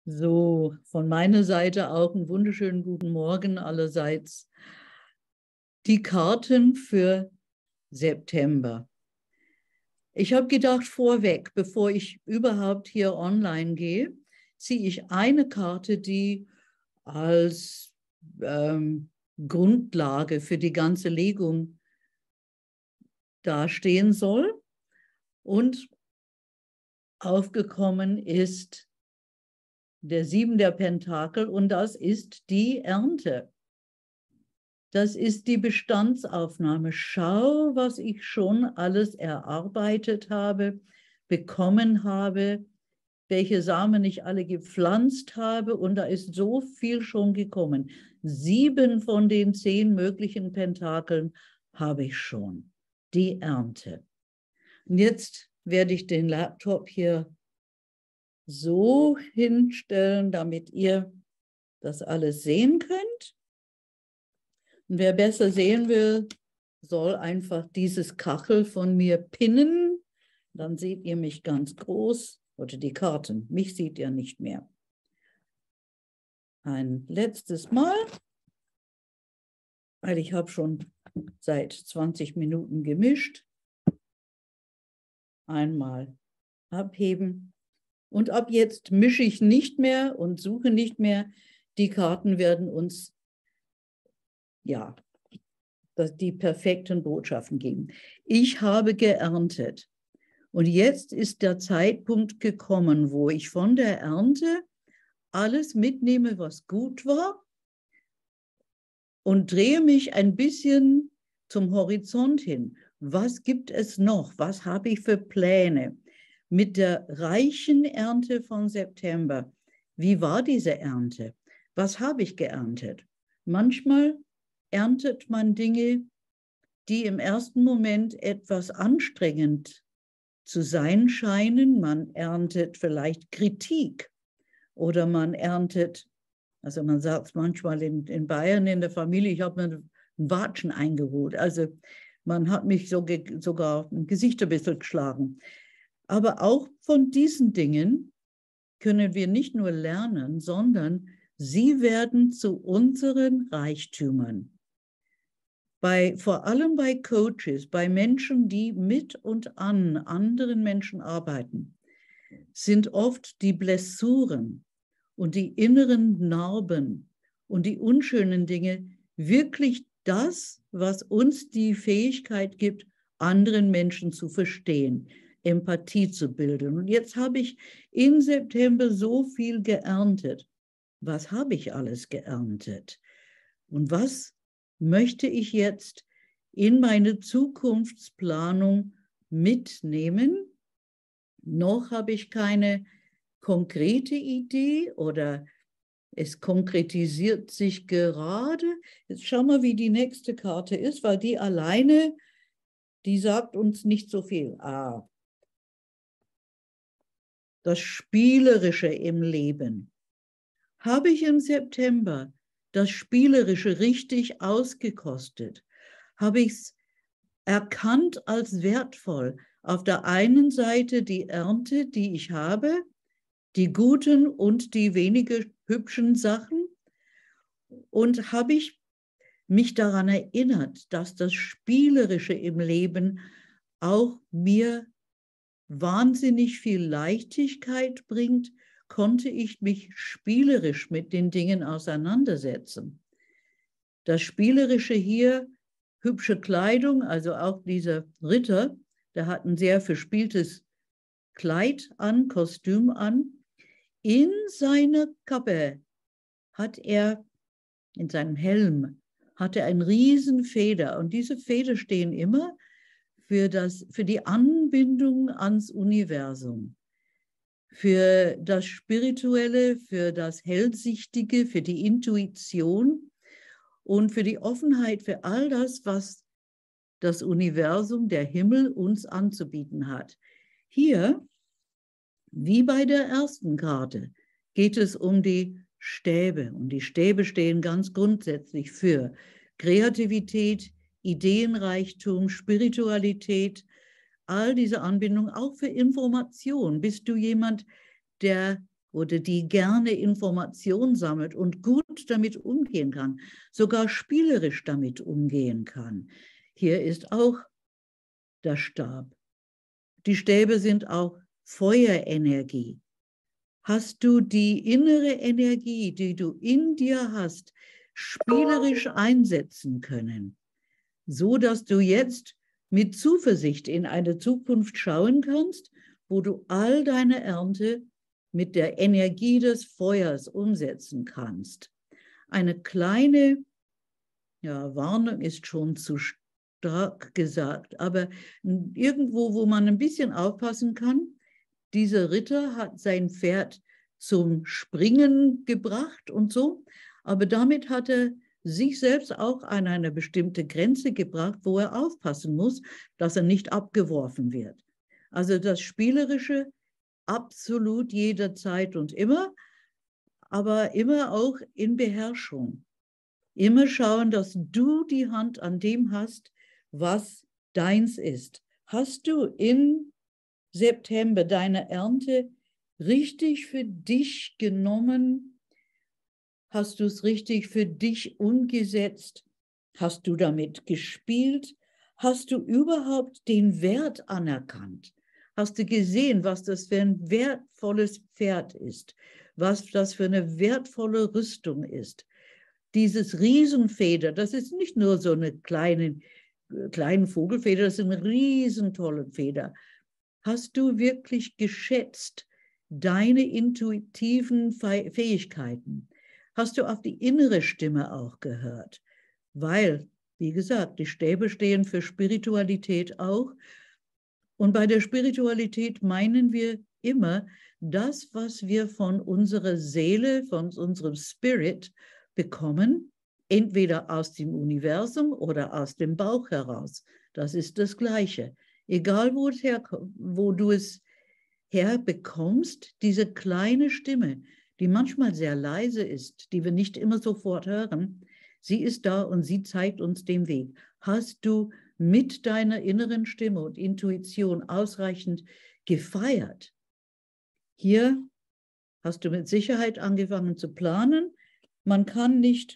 So, von meiner Seite auch einen wunderschönen guten Morgen allerseits. Die Karten für September. Ich habe gedacht, vorweg, bevor ich überhaupt hier online gehe, ziehe ich eine Karte, die als Grundlage für die ganze Legung dastehen soll. Und aufgekommen ist der 7 der Pentakel und das ist die Ernte. Das ist die Bestandsaufnahme. Schau, was ich schon alles erarbeitet habe, bekommen habe, welche Samen ich alle gepflanzt habe und da ist so viel schon gekommen. 7 von den 10 möglichen Pentakeln habe ich schon. Die Ernte. Und jetzt werde ich den Laptop hier so hinstellen, damit ihr das alles sehen könnt. Und wer besser sehen will, soll einfach dieses Kachel von mir pinnen. Dann seht ihr mich ganz groß oder die Karten. Mich seht ihr nicht mehr. Ein letztes Mal, weil ich habe schon seit 20 Minuten gemischt. Einmal abheben. Und ab jetzt mische ich nicht mehr und suche nicht mehr. Die Karten werden uns, ja, die perfekten Botschaften geben. Ich habe geerntet. Und jetzt ist der Zeitpunkt gekommen, wo ich von der Ernte alles mitnehme, was gut war und drehe mich ein bisschen zum Horizont hin. Was gibt es noch? Was habe ich für Pläne? Mit der reichen Ernte von September, wie war diese Ernte? Was habe ich geerntet? Manchmal erntet man Dinge, die im ersten Moment etwas anstrengend zu sein scheinen. Man erntet vielleicht Kritik oder man erntet, also man sagt es manchmal in Bayern in der Familie, ich habe mir einen Watschen eingeholt. Also man hat mich sogar im Gesicht ein bisschen geschlagen. Aber auch von diesen Dingen können wir nicht nur lernen, sondern sie werden zu unseren Reichtümern. Vor allem bei Coaches, bei Menschen, die mit und an anderen Menschen arbeiten, sind oft die Blessuren und die inneren Narben und die unschönen Dinge wirklich das, was uns die Fähigkeit gibt, anderen Menschen zu verstehen, Empathie zu bilden. Und jetzt habe ich im September so viel geerntet. Was habe ich alles geerntet? Und was möchte ich jetzt in meine Zukunftsplanung mitnehmen? Noch habe ich keine konkrete Idee oder es konkretisiert sich gerade. Jetzt schauen wir, wie die nächste Karte ist, weil die alleine, die sagt uns nicht so viel. Das Spielerische im Leben. Habe ich im September das Spielerische richtig ausgekostet? Habe ich es erkannt als wertvoll? Auf der einen Seite die Ernte, die ich habe, die guten und die weniger hübschen Sachen. Und habe ich mich daran erinnert, dass das Spielerische im Leben auch mir wahnsinnig viel Leichtigkeit bringt, konnte ich mich spielerisch mit den Dingen auseinandersetzen. Das Spielerische hier, hübsche Kleidung, also auch dieser Ritter, der hat ein sehr verspieltes Kleid an, Kostüm an. In seiner Kappe hat er, in seinem Helm, hat er eine riesen Feder. Und diese Feder stehen immer für die Anbindung ans Universum, für das Spirituelle, für das Hellsichtige, für die Intuition und für die Offenheit für all das, was das Universum, der Himmel uns anzubieten hat. Hier, wie bei der ersten Karte, geht es um die Stäbe. Und die Stäbe stehen ganz grundsätzlich für Kreativität, Ideenreichtum, Spiritualität, all diese Anbindungen, auch für Information. Bist du jemand, der oder die gerne Information sammelt und gut damit umgehen kann, sogar spielerisch damit umgehen kann. Hier ist auch der Stab. Die Stäbe sind auch Feuerenergie. Hast du die innere Energie, die du in dir hast, spielerisch einsetzen können, so dass du jetzt mit Zuversicht in eine Zukunft schauen kannst, wo du all deine Ernte mit der Energie des Feuers umsetzen kannst. Eine kleine Warnung ist schon zu stark gesagt, aber irgendwo, wo man ein bisschen aufpassen kann, dieser Ritter hat sein Pferd zum Springen gebracht und so, aber damit hat er sich selbst auch an eine bestimmte Grenze gebracht, wo er aufpassen muss, dass er nicht abgeworfen wird. Also das Spielerische absolut jederzeit und immer, aber immer auch in Beherrschung. Immer schauen, dass du die Hand an dem hast, was deins ist. Hast du in September deine Ernte richtig für dich genommen? Hast du es richtig für dich umgesetzt? Hast du damit gespielt? Hast du überhaupt den Wert anerkannt? Hast du gesehen, was das für ein wertvolles Pferd ist? Was das für eine wertvolle Rüstung ist? Dieses Riesenfeder, das ist nicht nur so eine kleine Vogelfeder, das ist eine riesentolle Feder. Hast du wirklich geschätzt deine intuitiven Fähigkeiten? Hast du auf die innere Stimme auch gehört? Weil, wie gesagt, die Stäbe stehen für Spiritualität auch. Und bei der Spiritualität meinen wir immer das, was wir von unserer Seele, von unserem Spirit bekommen, entweder aus dem Universum oder aus dem Bauch heraus. Das ist das Gleiche. Egal, wo du es herbekommst, diese kleine Stimme, die manchmal sehr leise ist, die wir nicht immer sofort hören, sie ist da und sie zeigt uns den Weg. Hast du mit deiner inneren Stimme und Intuition ausreichend gefeiert? Hier hast du mit Sicherheit angefangen zu planen. Man kann nicht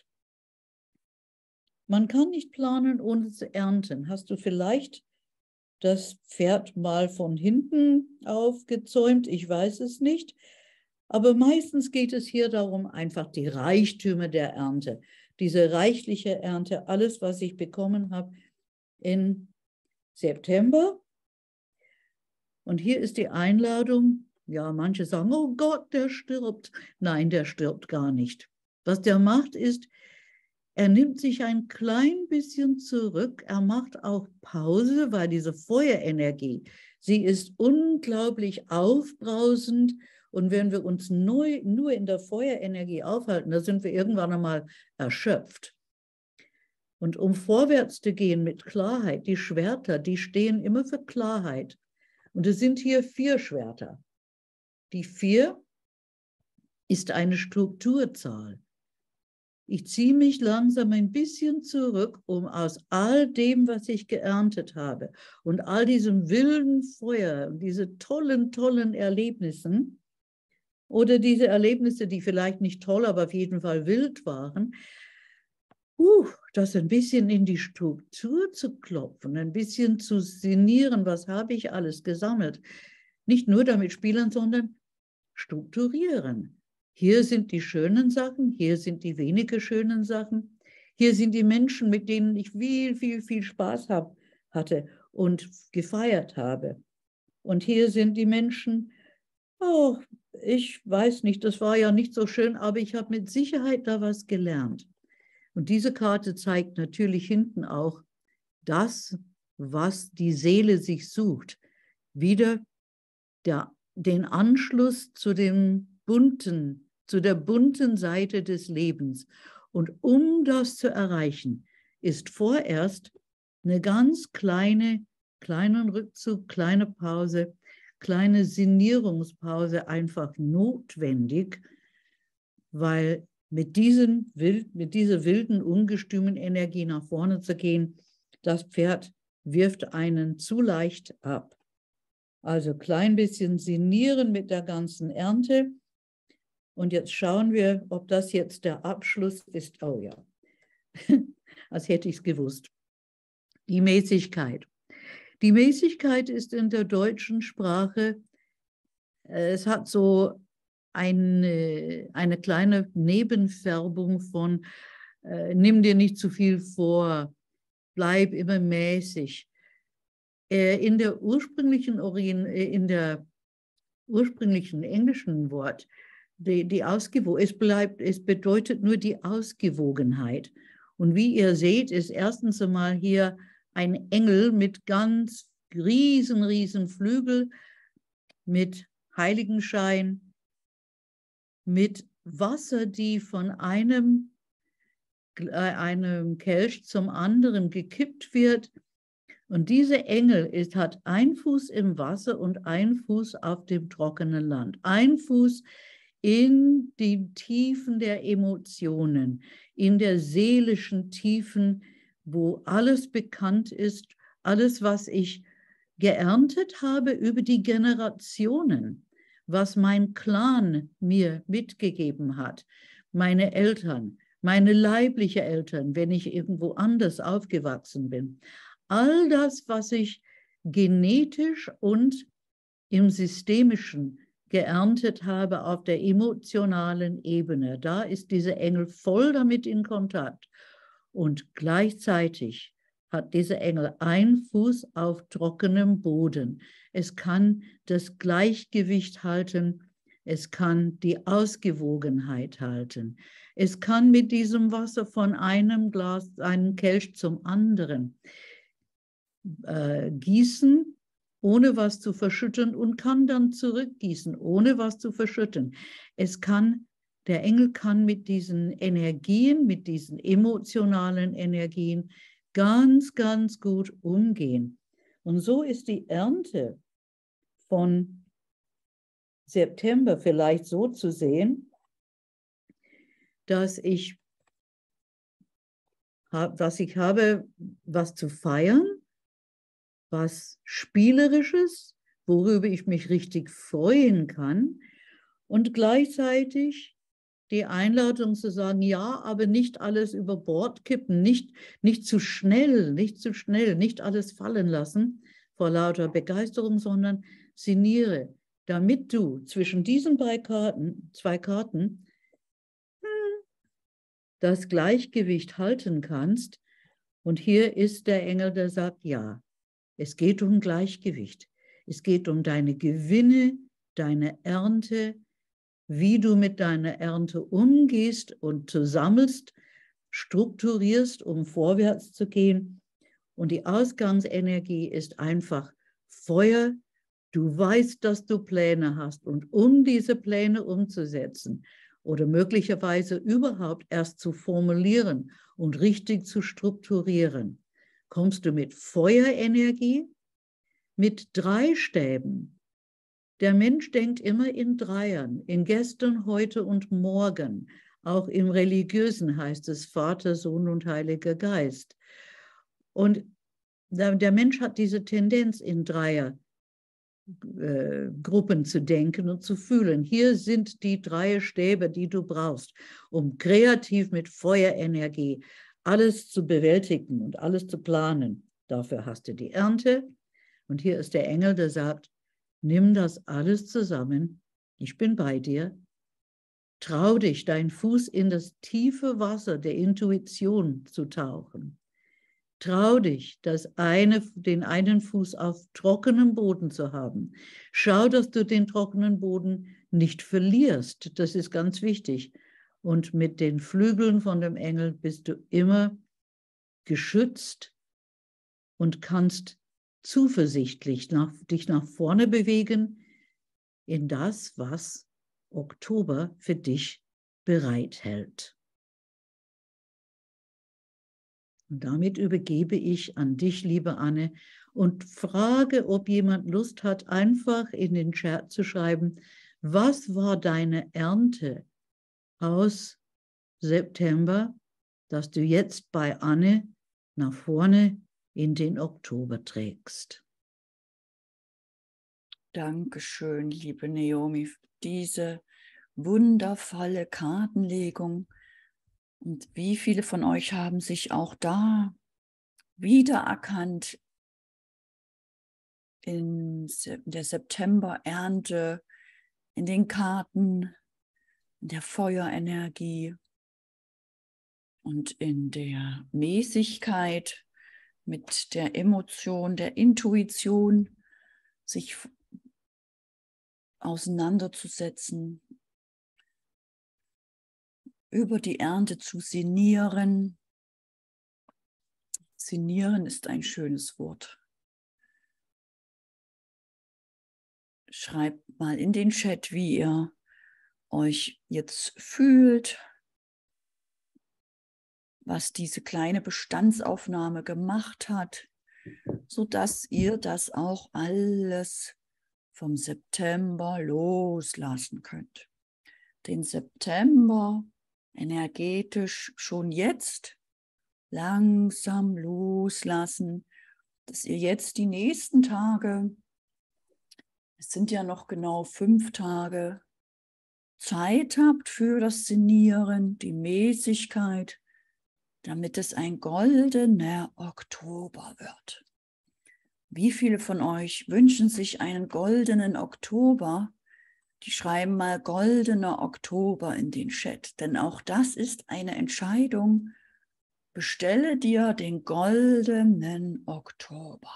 planen, ohne zu ernten. Hast du vielleicht das Pferd mal von hinten aufgezäumt? Ich weiß es nicht. Aber meistens geht es hier darum, einfach die Reichtümer der Ernte, diese reichliche Ernte, alles, was ich bekommen habe in September. Und hier ist die Einladung. Ja, manche sagen, oh Gott, der stirbt. Nein, der stirbt gar nicht. Was der macht ist, er nimmt sich ein klein bisschen zurück. Er macht auch Pause, weil diese Feuerenergie, sie ist unglaublich aufbrausend. Und wenn wir uns nur in der Feuerenergie aufhalten, da sind wir irgendwann einmal erschöpft. Und um vorwärts zu gehen mit Klarheit, die Schwerter, die stehen immer für Klarheit. Und es sind hier 4 Schwerter. Die 4 ist eine Strukturzahl. Ich ziehe mich langsam ein bisschen zurück, um aus all dem, was ich geerntet habe und all diesem wilden Feuer und diese tollen, tollen Erlebnissen oder diese Erlebnisse, die vielleicht nicht toll, aber auf jeden Fall wild waren, das ein bisschen in die Struktur zu klopfen, ein bisschen zu sinnieren, was habe ich alles gesammelt. Nicht nur damit spielen, sondern strukturieren. Hier sind die schönen Sachen, hier sind die weniger schönen Sachen, hier sind die Menschen, mit denen ich viel, viel, viel Spaß hatte und gefeiert habe. Und hier sind die Menschen, oh, ich weiß nicht, das war ja nicht so schön, aber ich habe mit Sicherheit da was gelernt. Und diese Karte zeigt natürlich hinten auch das, was die Seele sich sucht. Wieder den Anschluss zu der bunten Seite des Lebens. Und um das zu erreichen, ist vorerst eine ganz kleinen Rückzug, kleine Pause, kleine Sinnierungspause einfach notwendig, weil mit dieser wilden, ungestümen Energie nach vorne zu gehen, das Pferd wirft einen zu leicht ab. Also klein bisschen sinnieren mit der ganzen Ernte, Und jetzt schauen wir, ob das jetzt der Abschluss ist. Oh ja, als hätte ich es gewusst. Die Mäßigkeit. Die Mäßigkeit ist in der deutschen Sprache, es hat so eine kleine Nebenfärbung von nimm dir nicht zu viel vor, bleib immer mäßig. In der ursprünglichen englischen Wort, es bedeutet nur die Ausgewogenheit. Und wie ihr seht, ist erstens einmal hier ein Engel mit ganz riesen Flügel, mit Heiligenschein, mit Wasser, die von einem Kelch zum anderen gekippt wird. Und dieser Engel hat einen Fuß im Wasser und einen Fuß auf dem trockenen Land. Ein Fuß in den Tiefen der Emotionen, in der seelischen Tiefen, wo alles bekannt ist, alles, was ich geerntet habe über die Generationen, was mein Clan mir mitgegeben hat, meine Eltern, meine leiblichen Eltern, wenn ich irgendwo anders aufgewachsen bin. All das, was ich genetisch und im Systemischen geerntet habe auf der emotionalen Ebene, da ist dieser Engel voll damit in Kontakt. Und gleichzeitig hat dieser Engel einen Fuß auf trockenem Boden. Es kann das Gleichgewicht halten, es kann die Ausgewogenheit halten. Es kann mit diesem Wasser von einem Kelch zum anderen gießen, ohne was zu verschütten, und kann dann zurückgießen, ohne was zu verschütten. Der Engel kann mit diesen Energien, mit diesen emotionalen Energien ganz gut umgehen. Und so ist die Ernte von September vielleicht so zu sehen, dass ich habe, was zu feiern, was Spielerisches, worüber ich mich richtig freuen kann, und gleichzeitig die Einladung zu sagen, ja, aber nicht alles über Bord kippen, nicht zu schnell, nicht alles fallen lassen vor lauter Begeisterung, sondern sinniere, damit du zwischen diesen zwei Karten das Gleichgewicht halten kannst. Und hier ist der Engel, der sagt, ja, es geht um Gleichgewicht. Es geht um deine Gewinne, deine Ernte, wie du mit deiner Ernte umgehst und du sammelst, strukturierst, um vorwärts zu gehen. Und die Ausgangsenergie ist einfach Feuer. Du weißt, dass du Pläne hast, und um diese Pläne umzusetzen oder möglicherweise überhaupt erst zu formulieren und richtig zu strukturieren, kommst du mit Feuerenergie, mit 3 Stäben. Der Mensch denkt immer in Dreiern, in gestern, heute und morgen. Auch im Religiösen heißt es Vater, Sohn und Heiliger Geist. Und der Mensch hat diese Tendenz, in Gruppen zu denken und zu fühlen. Hier sind die 3 Stäbe, die du brauchst, um kreativ mit Feuerenergie alles zu bewältigen und alles zu planen. Dafür hast du die Ernte. Und hier ist der Engel, der sagt, nimm das alles zusammen. Ich bin bei dir. Trau dich, deinen Fuß in das tiefe Wasser der Intuition zu tauchen. Trau dich, den einen Fuß auf trockenem Boden zu haben. Schau, dass du den trockenen Boden nicht verlierst. Das ist ganz wichtig. Und mit den Flügeln von dem Engel bist du immer geschützt und kannst zuversichtlich dich nach vorne bewegen in das, was Oktober für dich bereithält. Und damit übergebe ich an dich, liebe Anne, und frage, ob jemand Lust hat, einfach in den Chat zu schreiben, was war deine Ernte aus September, dass du jetzt bei Anne nach vorne in den Oktober trägst. Dankeschön, liebe Naomi, für diese wundervolle Kartenlegung. Und wie viele von euch haben sich auch da wiedererkannt in der September-Ernte, in den Karten, in der Feuerenergie und in der Mäßigkeit mit der Emotion, der Intuition, sich auseinanderzusetzen, über die Ernte zu sinnieren. Sinnieren ist ein schönes Wort. Schreibt mal in den Chat, wie ihr euch jetzt fühlt, was diese kleine Bestandsaufnahme gemacht hat, sodass ihr das auch alles vom September loslassen könnt. Den September energetisch schon jetzt langsam loslassen, dass ihr jetzt die nächsten Tage, es sind ja noch genau 5 Tage, Zeit habt für das Sinnieren, die Mäßigkeit, damit es ein goldener Oktober wird. Wie viele von euch wünschen sich einen goldenen Oktober? Die schreiben mal goldener Oktober in den Chat, denn auch das ist eine Entscheidung. Bestelle dir den goldenen Oktober.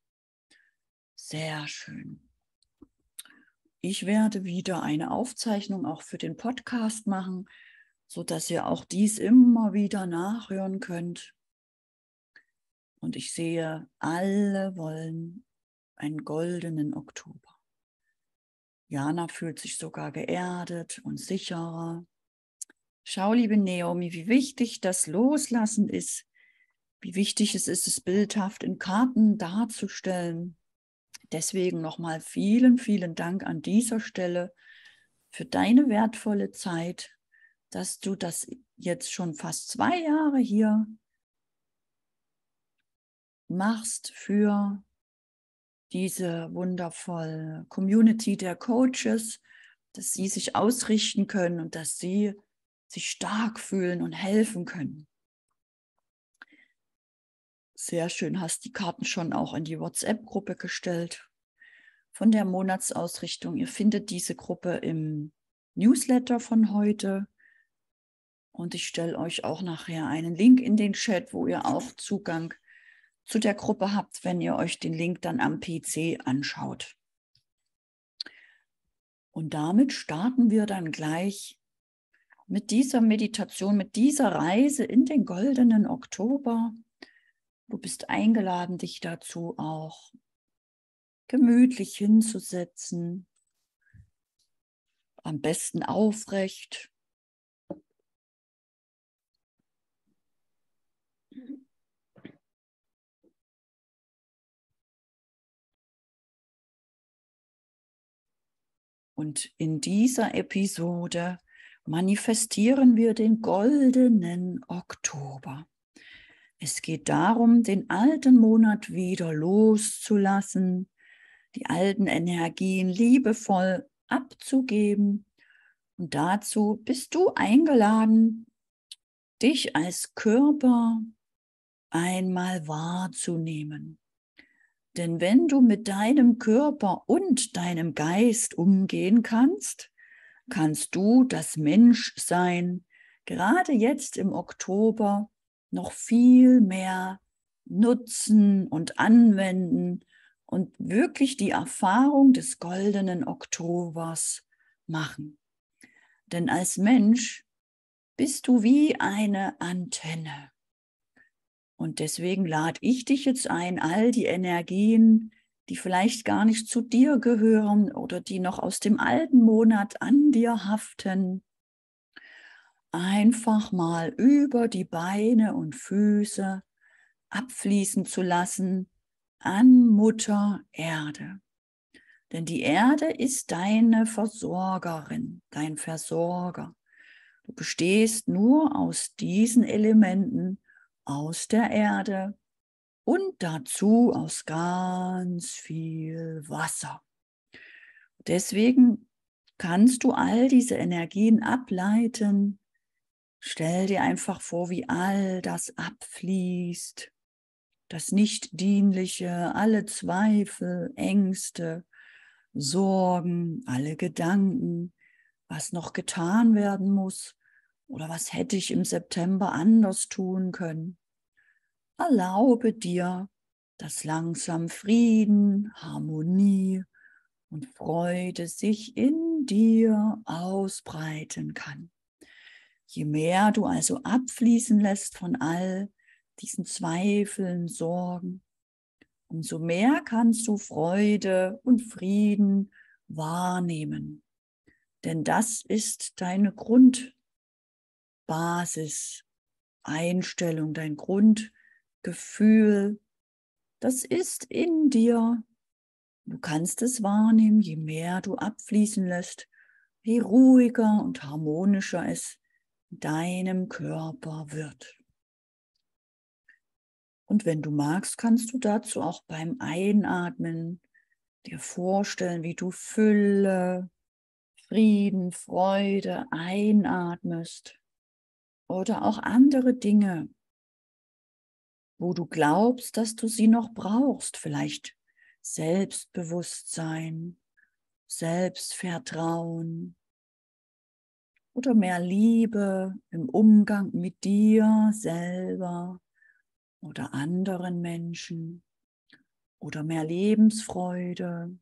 Sehr schön. Ich werde wieder eine Aufzeichnung auch für den Podcast machen, sodass ihr auch dies immer wieder nachhören könnt. Und ich sehe, alle wollen einen goldenen Oktober. Jana fühlt sich sogar geerdet und sicherer. Schau, liebe Naomi, wie wichtig das Loslassen ist, wie wichtig es ist, es bildhaft in Karten darzustellen. Deswegen nochmal vielen, vielen Dank an dieser Stelle für deine wertvolle Zeit, dass du das jetzt schon fast 2 Jahre hier machst für diese wundervolle Community der Coaches, dass sie sich ausrichten können und dass sie sich stark fühlen und helfen können. Sehr schön, hast die Karten schon auch in die WhatsApp-Gruppe gestellt von der Monatsausrichtung. Ihr findet diese Gruppe im Newsletter von heute und ich stelle euch auch nachher einen Link in den Chat, wo ihr auch Zugang zu der Gruppe habt, wenn ihr euch den Link dann am PC anschaut. Und damit starten wir dann gleich mit dieser Meditation, mit dieser Reise in den goldenen Oktober. Du bist eingeladen, dich dazu auch gemütlich hinzusetzen, am besten aufrecht. Und in dieser Episode manifestieren wir den goldenen Oktober. Es geht darum, den alten Monat wieder loszulassen, die alten Energien liebevoll abzugeben. Und dazu bist du eingeladen, dich als Körper einmal wahrzunehmen. Denn wenn du mit deinem Körper und deinem Geist umgehen kannst, kannst du das Menschsein gerade jetzt im Oktober noch viel mehr nutzen und anwenden und wirklich die Erfahrung des goldenen Oktobers machen. Denn als Mensch bist du wie eine Antenne. Und deswegen lade ich dich jetzt ein, all die Energien, die vielleicht gar nicht zu dir gehören oder die noch aus dem alten Monat an dir haften, einfach mal über die Beine und Füße abfließen zu lassen an Mutter Erde. Denn die Erde ist deine Versorgerin, dein Versorger. Du bestehst nur aus diesen Elementen, aus der Erde und dazu aus ganz viel Wasser. Deswegen kannst du all diese Energien ableiten. Stell dir einfach vor, wie all das abfließt, das Nichtdienliche, alle Zweifel, Ängste, Sorgen, alle Gedanken, was noch getan werden muss oder was hätte ich im September anders tun können. Erlaube dir, dass langsam Frieden, Harmonie und Freude sich in dir ausbreiten kann. Je mehr du also abfließen lässt von all diesen Zweifeln, Sorgen, umso mehr kannst du Freude und Frieden wahrnehmen. Denn das ist deine Grundbasis, Einstellung, dein Grundgefühl. Das ist in dir. Du kannst es wahrnehmen, je mehr du abfließen lässt, je ruhiger und harmonischer es in deinem Körper wird. Und wenn du magst, kannst du dazu auch beim Einatmen dir vorstellen, wie du Fülle, Frieden, Freude einatmest oder auch andere Dinge, wo du glaubst, dass du sie noch brauchst, vielleicht Selbstbewusstsein, Selbstvertrauen oder mehr Liebe im Umgang mit dir selber oder anderen Menschen oder mehr Lebensfreude.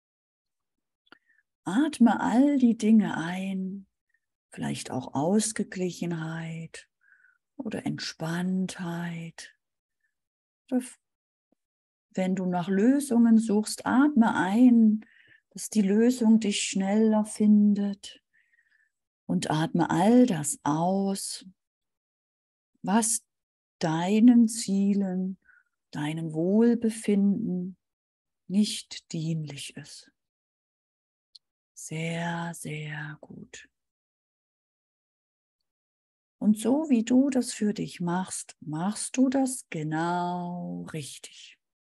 Atme all die Dinge ein, vielleicht auch Ausgeglichenheit oder Entspanntheit. Oder wenn du nach Lösungen suchst, atme ein, dass die Lösung dich schneller findet. Und atme all das aus, was deinen Zielen, deinem Wohlbefinden nicht dienlich ist. Sehr, sehr gut. Und so wie du das für dich machst, machst du das genau richtig.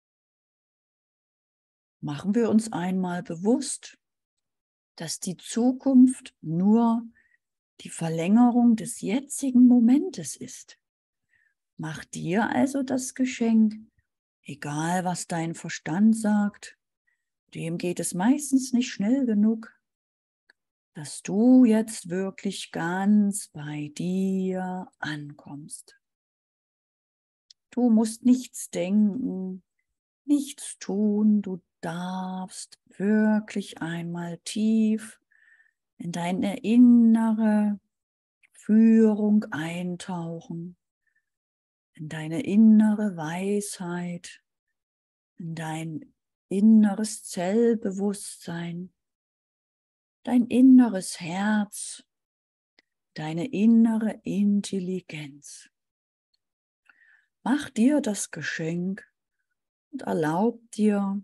Machen wir uns einmal bewusst, dass die Zukunft nur die Verlängerung des jetzigen Momentes ist. Mach dir also das Geschenk, egal was dein Verstand sagt, dem geht es meistens nicht schnell genug, dass du jetzt wirklich ganz bei dir ankommst. Du musst nichts denken, nichts tun, du darfst wirklich einmal tief in deine innere Führung eintauchen, in deine innere Weisheit, in dein inneres Zellbewusstsein, dein inneres Herz, deine innere Intelligenz. Mach dir das Geschenk und erlaub dir,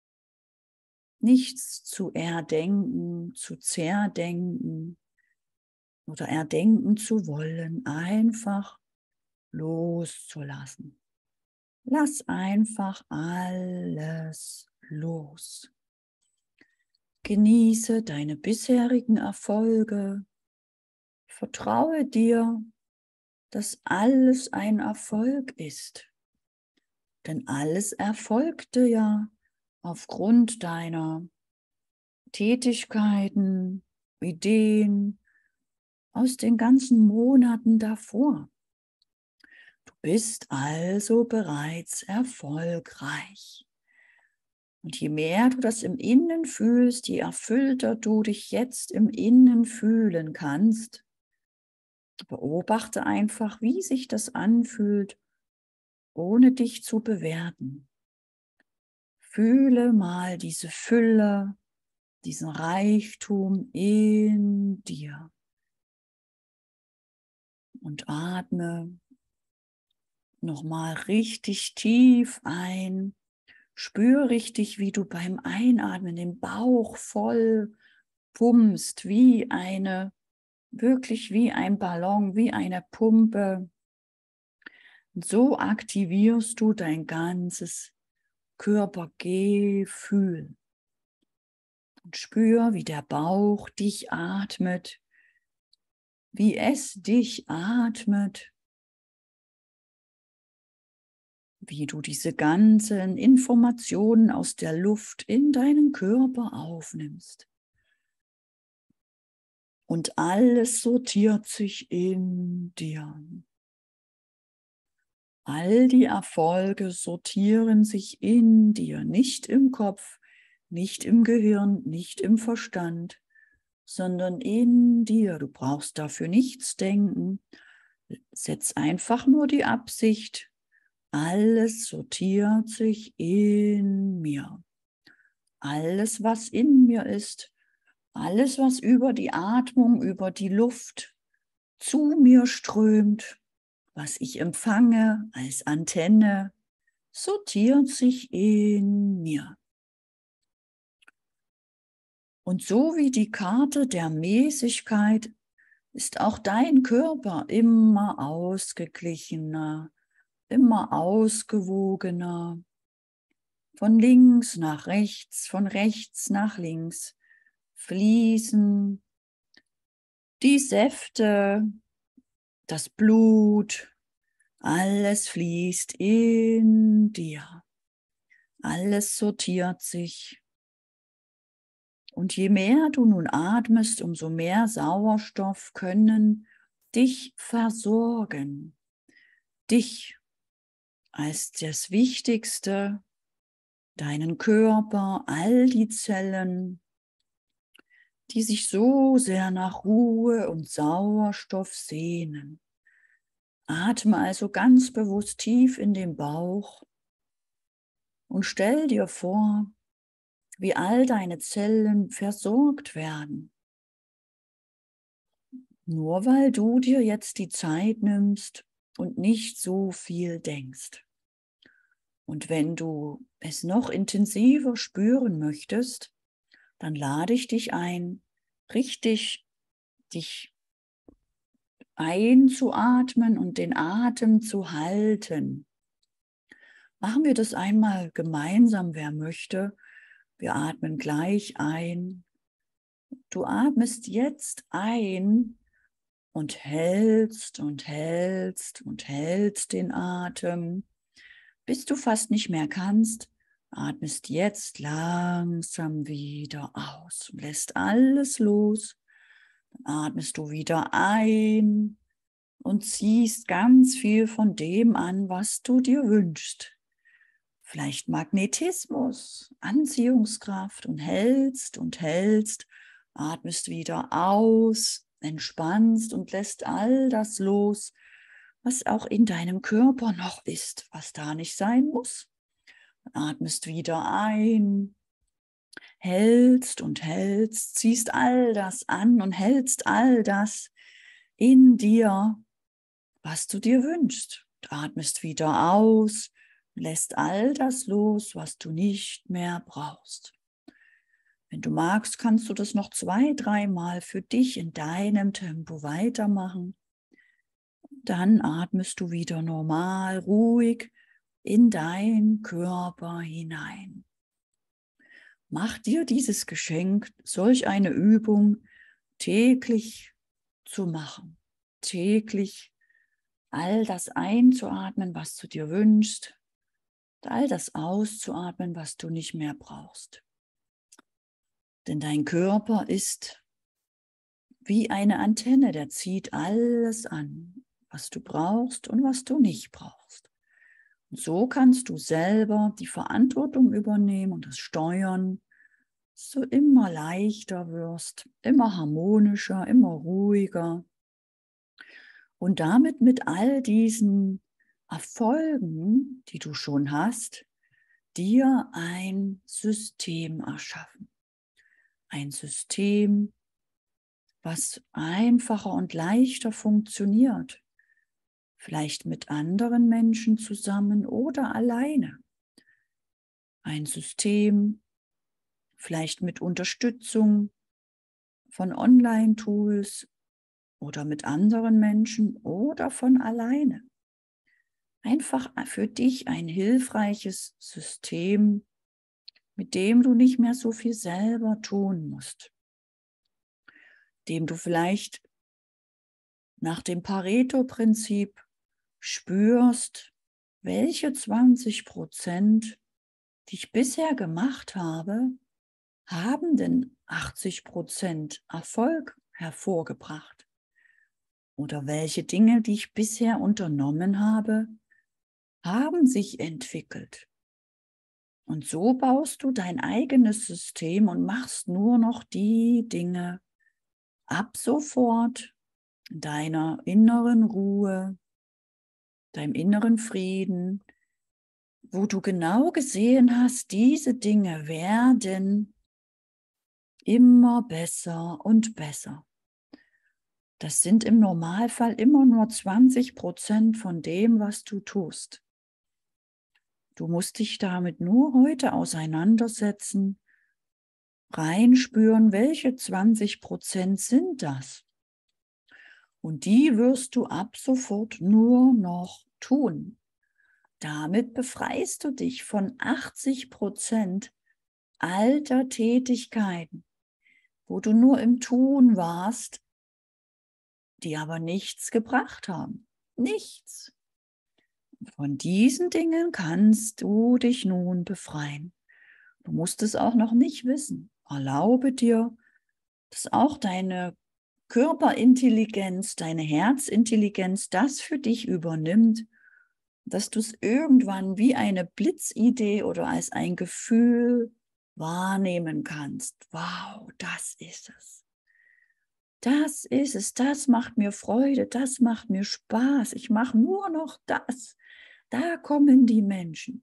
nichts zu erdenken, zu zerdenken oder erdenken zu wollen, einfach loszulassen. Lass einfach alles los. Genieße deine bisherigen Erfolge. Vertraue dir, dass alles ein Erfolg ist. Denn alles erfolgte ja aufgrund deiner Tätigkeiten, Ideen aus den ganzen Monaten davor. Du bist also bereits erfolgreich. Und je mehr du das im Innen fühlst, je erfüllter du dich jetzt im Innen fühlen kannst, beobachte einfach, wie sich das anfühlt, ohne dich zu bewerten. Fühle mal diese Fülle, diesen Reichtum in dir. Und atme nochmal richtig tief ein. Spür richtig, wie du beim Einatmen den Bauch voll pumpst, wirklich wie ein Ballon, wie eine Pumpe. Und so aktivierst du dein ganzes Körpergefühl. Und spür, wie der Bauch dich atmet, wie es dich atmet, wie du diese ganzen Informationen aus der Luft in deinen Körper aufnimmst. Und alles sortiert sich in dir. All die Erfolge sortieren sich in dir, nicht im Kopf, nicht im Gehirn, nicht im Verstand, sondern in dir. Du brauchst dafür nichts denken. Setz einfach nur die Absicht, alles sortiert sich in mir. Alles, was in mir ist, alles, was über die Atmung, über die Luft zu mir strömt, was ich empfange als Antenne, sortiert sich in mir. Und so wie die Karte der Mäßigkeit ist auch dein Körper immer ausgeglichener, immer ausgewogener, von links nach rechts, von rechts nach links fließen die Säfte, das Blut, alles fließt in dir. Alles sortiert sich. Und je mehr du nun atmest, umso mehr Sauerstoff können dich versorgen. Dich als das Wichtigste, deinen Körper, all die Zellen, die sich so sehr nach Ruhe und Sauerstoff sehnen. Atme also ganz bewusst tief in den Bauch und stell dir vor, wie all deine Zellen versorgt werden. Nur weil du dir jetzt die Zeit nimmst und nicht so viel denkst. Und wenn du es noch intensiver spüren möchtest, dann lade ich dich ein, richtig dich einzuatmen und den Atem zu halten. Machen wir das einmal gemeinsam, wer möchte. Wir atmen gleich ein. Du atmest jetzt ein und hältst und hältst und hältst den Atem, bis du fast nicht mehr kannst. Atmest jetzt langsam wieder aus und lässt alles los. Dann atmest du wieder ein und ziehst ganz viel von dem an, was du dir wünschst. Vielleicht Magnetismus, Anziehungskraft und hältst, atmest wieder aus, entspannst und lässt all das los, was auch in deinem Körper noch ist, was da nicht sein muss. Atmest wieder ein, hältst und hältst, ziehst all das an und hältst all das in dir, was du dir wünschst. Atmest wieder aus, lässt all das los, was du nicht mehr brauchst. Wenn du magst, kannst du das noch 2, 3 Mal für dich in deinem Tempo weitermachen. Dann atmest du wieder normal, ruhig in deinen Körper hinein. Mach dir dieses Geschenk, solch eine Übung täglich zu machen. Täglich all das einzuatmen, was du dir wünschst. All das auszuatmen, was du nicht mehr brauchst. Denn dein Körper ist wie eine Antenne, der zieht alles an, was du brauchst und was du nicht brauchst. Und so kannst du selber die Verantwortung übernehmen und das steuern, dass du immer leichter wirst, immer harmonischer, immer ruhiger. Und damit mit all diesen Erfolgen, die du schon hast, dir ein System erschaffen. Ein System, was einfacher und leichter funktioniert. Vielleicht mit anderen Menschen zusammen oder alleine. Ein System, vielleicht mit Unterstützung von Online-Tools oder mit anderen Menschen oder von alleine. Einfach für dich ein hilfreiches System, mit dem du nicht mehr so viel selber tun musst, dem du vielleicht nach dem Pareto-Prinzip spürst, welche 20%, die ich bisher gemacht habe, haben denn 80% Erfolg hervorgebracht? Oder welche Dinge, die ich bisher unternommen habe, haben sich entwickelt? Und so baust du dein eigenes System und machst nur noch die Dinge ab sofort in deiner inneren Ruhe, deinem inneren Frieden, wo du genau gesehen hast, diese Dinge werden immer besser und besser. Das sind im Normalfall immer nur 20% von dem, was du tust. Du musst dich damit nur heute auseinandersetzen, reinspüren, welche 20% sind das. Und die wirst du ab sofort nur noch tun. Damit befreist du dich von 80% alter Tätigkeiten, wo du nur im Tun warst, die aber nichts gebracht haben. Nichts. Von diesen Dingen kannst du dich nun befreien. Du musst es auch noch nicht wissen. Erlaube dir, dass auch deine Körperintelligenz, deine Herzintelligenz das für dich übernimmt, dass du es irgendwann wie eine Blitzidee oder als ein Gefühl wahrnehmen kannst. Wow, das ist es. Das ist es, das macht mir Freude, das macht mir Spaß. Ich mache nur noch das. Da kommen die Menschen.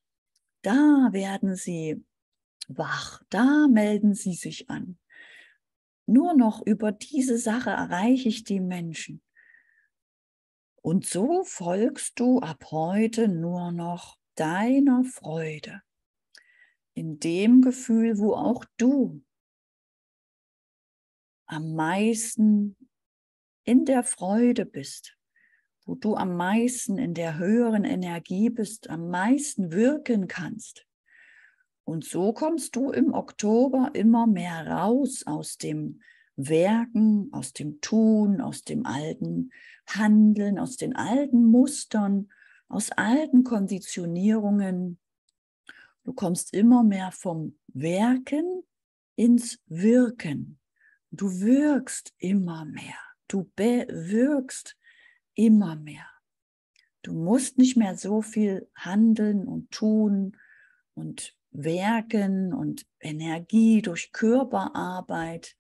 Da werden sie wach, da melden sie sich an. Nur noch über diese Sache erreiche ich die Menschen. Und so folgst du ab heute nur noch deiner Freude. In dem Gefühl, wo auch du am meisten in der Freude bist, wo du am meisten in der höheren Energie bist, am meisten wirken kannst. Und so kommst du im Oktober immer mehr raus aus dem Werken, aus dem Tun, aus dem alten Handeln, aus den alten Mustern, aus alten Konditionierungen. Du kommst immer mehr vom Werken ins Wirken. Du wirkst immer mehr. Du bewirkst immer mehr. Du musst nicht mehr so viel handeln und tun und werken und Energie durch Körperarbeit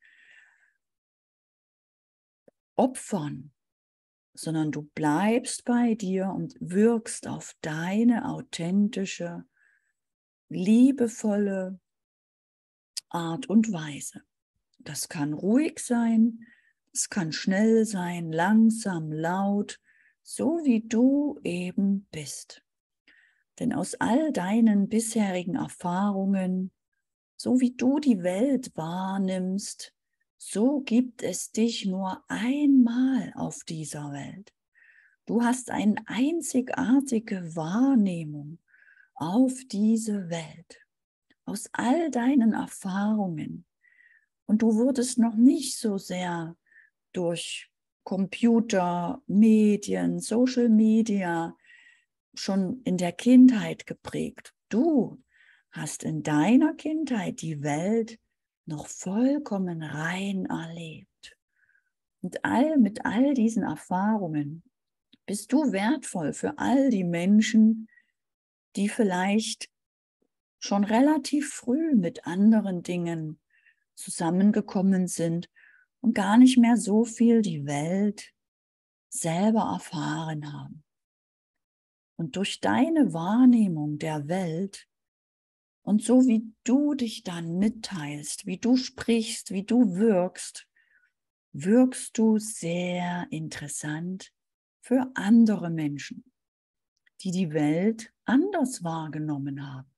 opfern, sondern du bleibst bei dir und wirkst auf deine authentische, liebevolle Art und Weise. Das kann ruhig sein, es kann schnell sein, langsam, laut, so wie du eben bist. Denn aus all deinen bisherigen Erfahrungen, so wie du die Welt wahrnimmst, so gibt es dich nur einmal auf dieser Welt. Du hast eine einzigartige Wahrnehmung auf diese Welt, aus all deinen Erfahrungen. Und du wurdest noch nicht so sehr durch Computer, Medien, Social Media schon in der Kindheit geprägt. Du hast in deiner Kindheit die Welt noch vollkommen rein erlebt. Und mit all diesen Erfahrungen bist du wertvoll für all die Menschen, die vielleicht schon relativ früh mit anderen Dingen zusammengekommen sind und gar nicht mehr so viel die Welt selber erfahren haben. Und durch deine Wahrnehmung der Welt und so wie du dich dann mitteilst, wie du sprichst, wie du wirkst, wirkst du sehr interessant für andere Menschen, die die Welt anders wahrgenommen haben.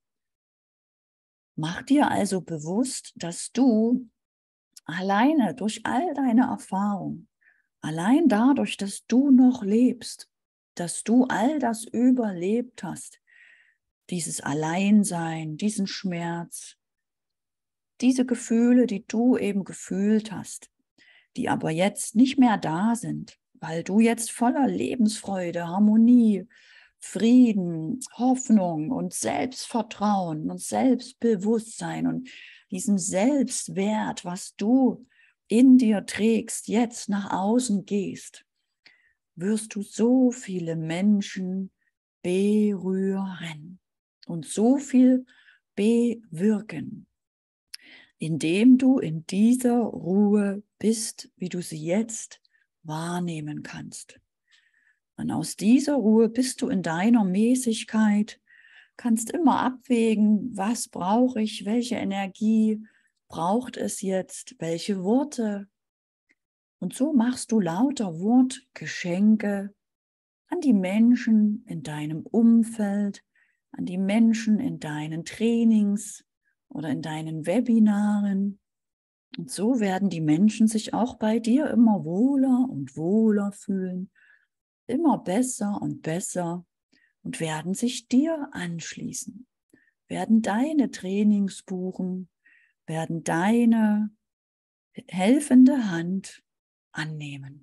Mach dir also bewusst, dass du alleine durch all deine Erfahrungen, allein dadurch, dass du noch lebst, dass du all das überlebt hast, dieses Alleinsein, diesen Schmerz, diese Gefühle, die du eben gefühlt hast, die aber jetzt nicht mehr da sind, weil du jetzt voller Lebensfreude, Harmonie, Frieden, Hoffnung und Selbstvertrauen und Selbstbewusstsein und diesem Selbstwert, was du in dir trägst, jetzt nach außen gehst, wirst du so viele Menschen berühren und so viel bewirken, indem du in dieser Ruhe bist, wie du sie jetzt wahrnehmen kannst. Und aus dieser Ruhe bist du in deiner Mäßigkeit, kannst immer abwägen, was brauche ich, welche Energie braucht es jetzt, welche Worte. Und so machst du lauter Wortgeschenke an die Menschen in deinem Umfeld, an die Menschen in deinen Trainings oder in deinen Webinaren. Und so werden die Menschen sich auch bei dir immer wohler und wohler fühlen, immer besser und besser und werden sich dir anschließen, werden deine Trainings buchen, werden deine helfende Hand annehmen.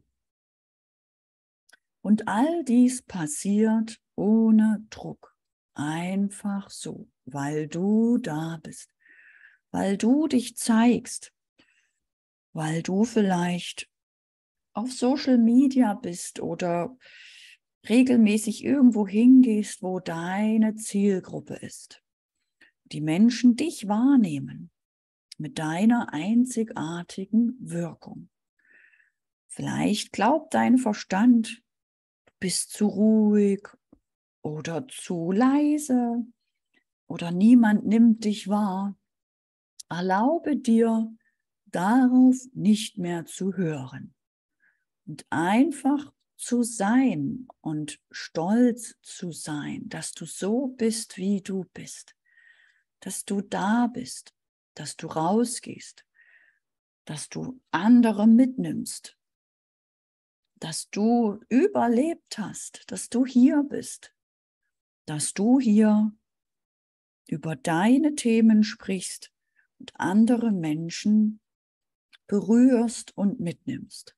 Und all dies passiert ohne Druck, einfach so, weil du da bist, weil du dich zeigst, weil du vielleicht auf Social Media bist oder regelmäßig irgendwo hingehst, wo deine Zielgruppe ist. Die Menschen dich wahrnehmen mit deiner einzigartigen Wirkung. Vielleicht glaubt dein Verstand, du bist zu ruhig oder zu leise oder niemand nimmt dich wahr. Erlaube dir, darauf nicht mehr zu hören und einfach zu sein und stolz zu sein, dass du so bist, wie du bist, dass du da bist, dass du rausgehst, dass du andere mitnimmst, dass du überlebt hast, dass du hier bist, dass du hier über deine Themen sprichst und andere Menschen berührst und mitnimmst.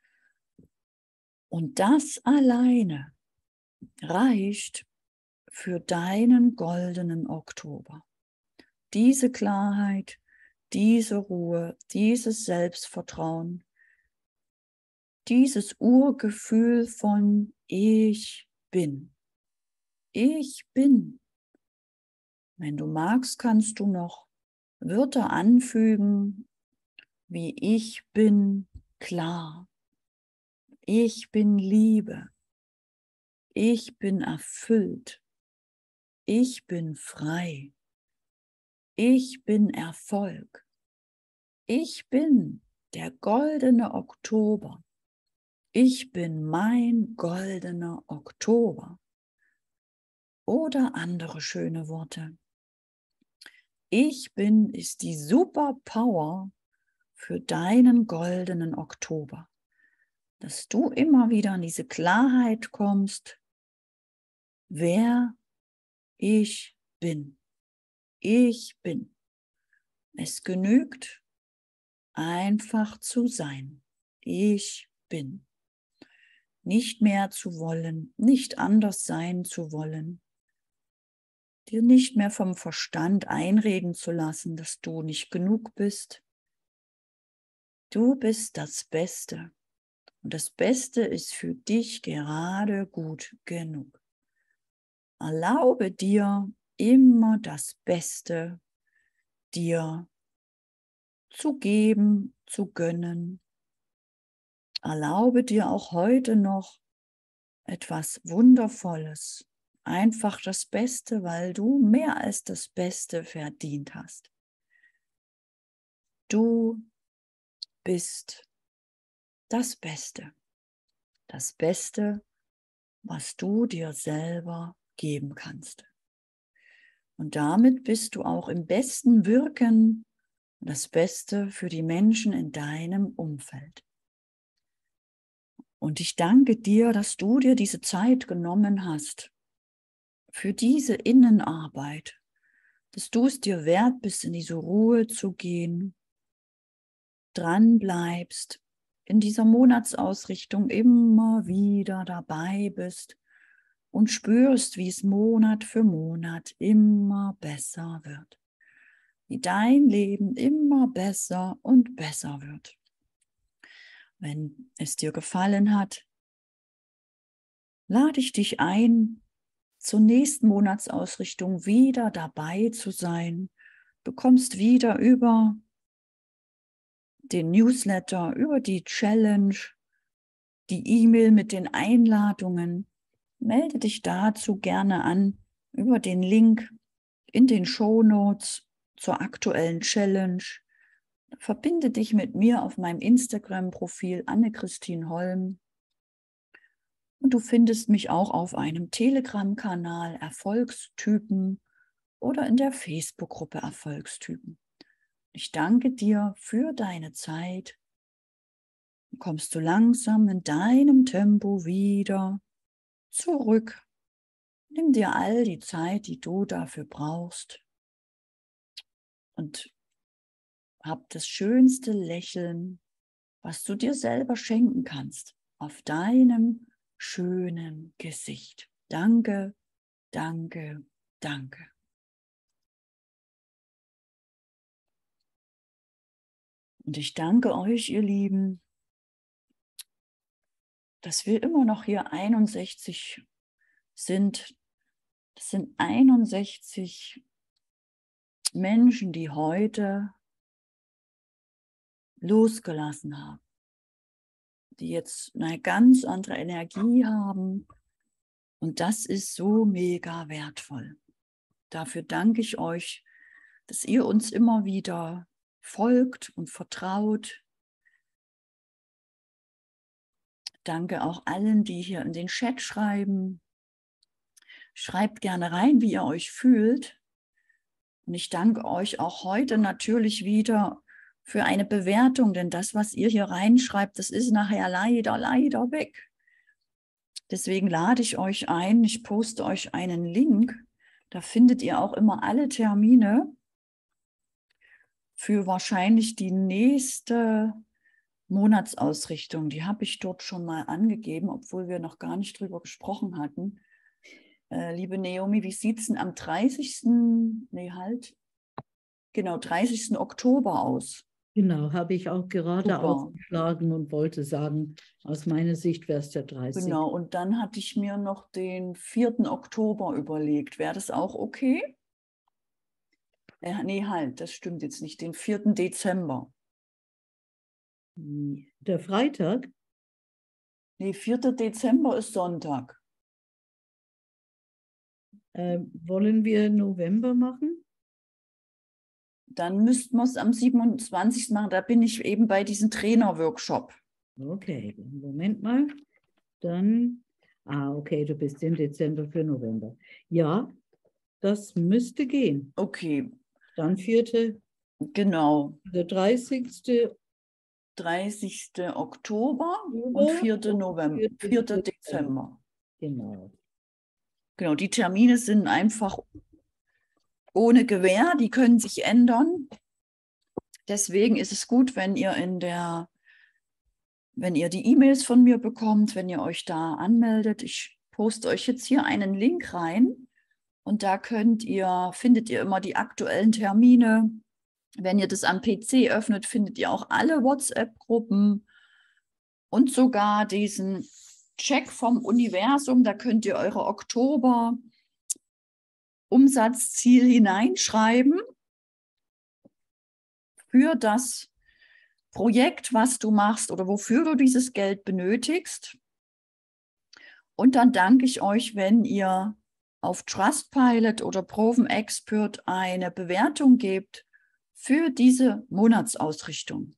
Und das alleine reicht für deinen goldenen Oktober. Diese Klarheit, diese Ruhe, dieses Selbstvertrauen, dieses Urgefühl von ich bin. Ich bin. Wenn du magst, kannst du noch Wörter anfügen, wie ich bin klar. Ich bin Liebe. Ich bin erfüllt. Ich bin frei. Ich bin Erfolg. Ich bin der goldene Oktober. Ich bin mein goldener Oktober. Oder andere schöne Worte. Ich bin ist die Superpower für deinen goldenen Oktober. Dass du immer wieder in diese Klarheit kommst, wer ich bin. Ich bin. Es genügt, einfach zu sein. Ich bin. Nicht mehr zu wollen, nicht anders sein zu wollen. Dir nicht mehr vom Verstand einreden zu lassen, dass du nicht genug bist. Du bist das Beste. Und das Beste ist für dich gerade gut genug. Erlaube dir immer das Beste dir zu geben, zu gönnen. Erlaube dir auch heute noch etwas Wundervolles. Einfach das Beste, weil du mehr als das Beste verdient hast. Du bist das Beste. Das Beste, was du dir selber geben kannst. Und damit bist du auch im besten Wirken das Beste für die Menschen in deinem Umfeld. Und ich danke dir, dass du dir diese Zeit genommen hast, für diese Innenarbeit, dass du es dir wert bist, in diese Ruhe zu gehen, dran bleibst, in dieser Monatsausrichtung immer wieder dabei bist und spürst, wie es Monat für Monat immer besser wird, wie dein Leben immer besser und besser wird. Wenn es dir gefallen hat, lade ich dich ein, zur nächsten Monatsausrichtung wieder dabei zu sein. Du bekommst wieder über den Newsletter, über die Challenge, die E-Mail mit den Einladungen. Melde dich dazu gerne an über den Link in den Shownotes zur aktuellen Challenge. Verbinde dich mit mir auf meinem Instagram-Profil Anne-Christine Holm. Und du findest mich auch auf einem Telegram-Kanal Erfolgstypen oder in der Facebook-Gruppe Erfolgstypen. Ich danke dir für deine Zeit. Dann kommst du langsam in deinem Tempo wieder zurück. Nimm dir all die Zeit, die du dafür brauchst. Und hab das schönste Lächeln, was du dir selber schenken kannst, auf deinem schönen Gesicht. Danke, danke, danke. Und ich danke euch, ihr Lieben, dass wir immer noch hier 61 sind. Das sind 61 Menschen, die heute losgelassen haben, die jetzt eine ganz andere Energie haben. Und das ist so mega wertvoll. Dafür danke ich euch, dass ihr uns immer wieder folgt und vertraut. Danke auch allen, die hier in den Chat schreiben. Schreibt gerne rein, wie ihr euch fühlt. Und ich danke euch auch heute natürlich wieder für eine Bewertung, denn das, was ihr hier reinschreibt, das ist nachher leider weg. Deswegen lade ich euch ein, ich poste euch einen Link, da findet ihr auch immer alle Termine für wahrscheinlich die nächste Monatsausrichtung. Die habe ich dort schon mal angegeben, obwohl wir noch gar nicht drüber gesprochen hatten. Liebe Naomi, wie sieht es denn am 30. 30. Oktober aus? Genau, habe ich auch gerade Super. aufgeschlagen und wollte sagen, aus meiner Sicht wäre es der 30. Genau, und dann hatte ich mir noch den 4. Oktober überlegt. Wäre das auch okay? Nee, halt, das stimmt jetzt nicht. Den 4. Dezember. Der Freitag? Nee, 4. Dezember ist Sonntag. Wollen wir November machen? Dann müssten wir es am 27. machen. Da bin ich eben bei diesem Trainer-Workshop. Okay, Moment mal. Dann, okay, du bist im Dezember für November. Ja, das müsste gehen. Okay. Dann 4. Genau. Der 30. 30. Oktober und 4. November, 4. Dezember. Genau. Genau, die Termine sind einfach ohne Gewähr, die können sich ändern. Deswegen ist es gut, wenn ihr die E-Mails von mir bekommt, wenn ihr euch da anmeldet. Ich poste euch jetzt hier einen Link rein und da findet ihr immer die aktuellen Termine. Wenn ihr das am PC öffnet, findet ihr auch alle WhatsApp-Gruppen und sogar diesen Check vom Universum. Da könnt ihr eure Oktober-Umsatzziel hineinschreiben für das Projekt, was du machst oder wofür du dieses Geld benötigst. Und dann danke ich euch, wenn ihr auf Trustpilot oder Proven Expert eine Bewertung gebt für diese Monatsausrichtung.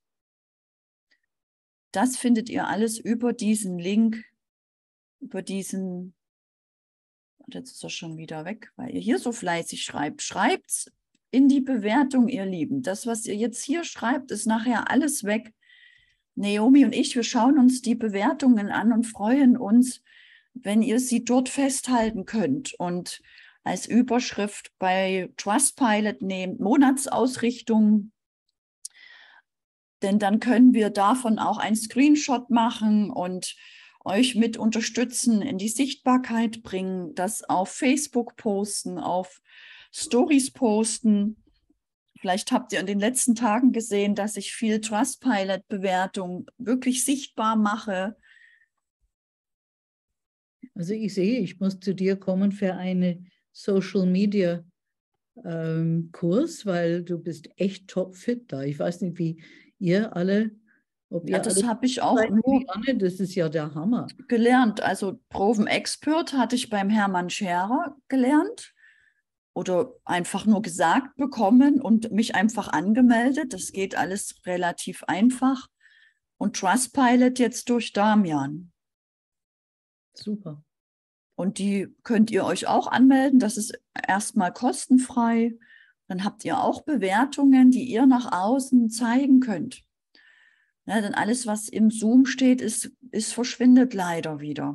Das findet ihr alles über diesen Link, jetzt ist er schon wieder weg, weil ihr hier so fleißig schreibt. Schreibt's in die Bewertung, ihr Lieben. Das, was ihr jetzt hier schreibt, ist nachher alles weg. Naomi und ich, wir schauen uns die Bewertungen an und freuen uns, wenn ihr sie dort festhalten könnt. Und als Überschrift bei Trustpilot nehmt, Monatsausrichtung, denn dann können wir davon auch einen Screenshot machen und euch mit unterstützen, in die Sichtbarkeit bringen, das auf Facebook posten, auf Stories posten. Vielleicht habt ihr in den letzten Tagen gesehen, dass ich viel Trustpilot-Bewertung wirklich sichtbar mache. Also ich sehe, ich muss zu dir kommen für eine Social Media Kurs, weil du bist echt topfit da. Ich weiß nicht, wie ihr alle, ob Ja, ihr das alle habe ich auch seid wie nur Anne, das ist ja der Hammer. gelernt. Also Proven Expert hatte ich beim Hermann Scherer gelernt oder einfach nur gesagt bekommen und mich einfach angemeldet. Das geht alles relativ einfach. Und Trustpilot jetzt durch Damian. Super. Und die könnt ihr euch auch anmelden. Das ist erstmal kostenfrei. Dann habt ihr auch Bewertungen, die ihr nach außen zeigen könnt. Ja, denn alles, was im Zoom steht, verschwindet leider wieder.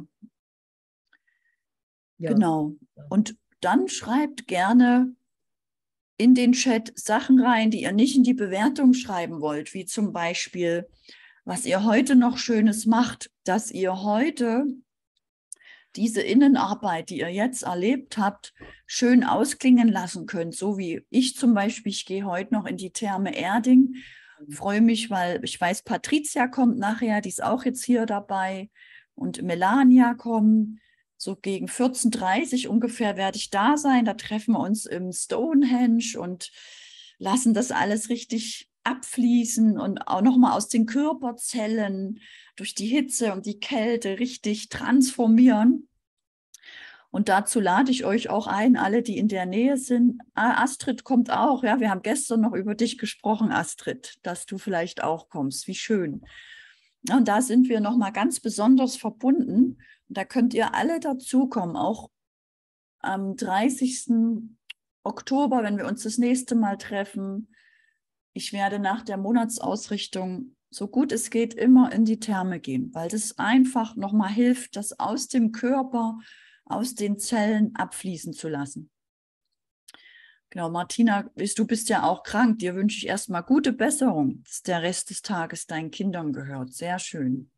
Ja. Genau. Und dann schreibt gerne in den Chat Sachen rein, die ihr nicht in die Bewertung schreiben wollt, wie zum Beispiel, was ihr heute noch Schönes macht, dass ihr heute diese Innenarbeit, die ihr jetzt erlebt habt, schön ausklingen lassen könnt. So wie ich zum Beispiel, ich gehe heute noch in die Therme Erding, freue mich, weil ich weiß, Patricia kommt nachher, die ist auch jetzt hier dabei und Melania kommen. So gegen 14:30 Uhr ungefähr werde ich da sein. Da treffen wir uns im Stonehenge und lassen das alles richtig abfließen und auch nochmal aus den Körperzellen durch die Hitze und die Kälte richtig transformieren. Und dazu lade ich euch auch ein, alle, die in der Nähe sind. Astrid kommt auch. Ja, wir haben gestern noch über dich gesprochen, Astrid, dass du vielleicht auch kommst. Wie schön. Ja, und da sind wir nochmal ganz besonders verbunden. Und da könnt ihr alle dazukommen, auch am 30. Oktober, wenn wir uns das nächste Mal treffen. Ich werde nach der Monatsausrichtung, so gut es geht, immer in die Therme gehen, weil das einfach nochmal hilft, das aus dem Körper, aus den Zellen abfließen zu lassen. Genau, Martina, du bist ja auch krank. Dir wünsche ich erstmal gute Besserung, dass der Rest des Tages deinen Kindern gehört. Sehr schön.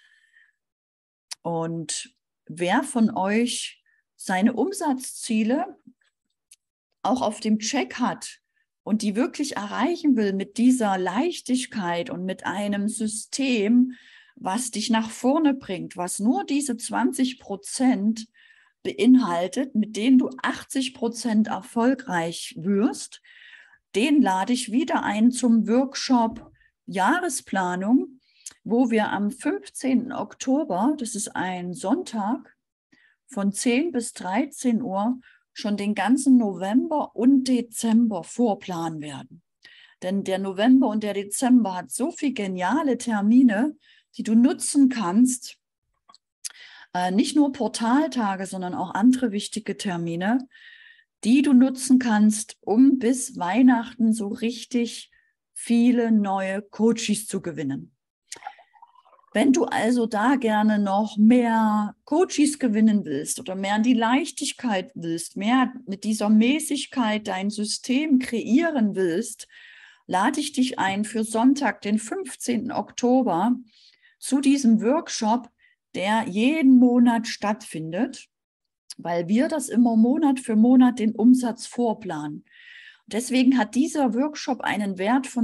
Und wer von euch seine Umsatzziele auch auf dem Check hat und die wirklich erreichen will mit dieser Leichtigkeit und mit einem System, was dich nach vorne bringt, was nur diese 20% beinhaltet, mit denen du 80% erfolgreich wirst, den lade ich wieder ein zum Workshop Jahresplanung, wo wir am 15. Oktober, das ist ein Sonntag, von 10 bis 13 Uhr schon den ganzen November und Dezember vorplanen werden. Denn der November und der Dezember hat so viele geniale Termine, die du nutzen kannst. Nicht nur Portaltage, sondern auch andere wichtige Termine, die du nutzen kannst, um bis Weihnachten so richtig viele neue Coaches zu gewinnen. Wenn du also da gerne noch mehr Coaches gewinnen willst oder mehr in die Leichtigkeit willst, mehr mit dieser Mäßigkeit dein System kreieren willst, lade ich dich ein für Sonntag, den 15. Oktober, zu diesem Workshop, der jeden Monat stattfindet, weil wir das immer Monat für Monat den Umsatz vorplanen. Deswegen hat dieser Workshop einen Wert von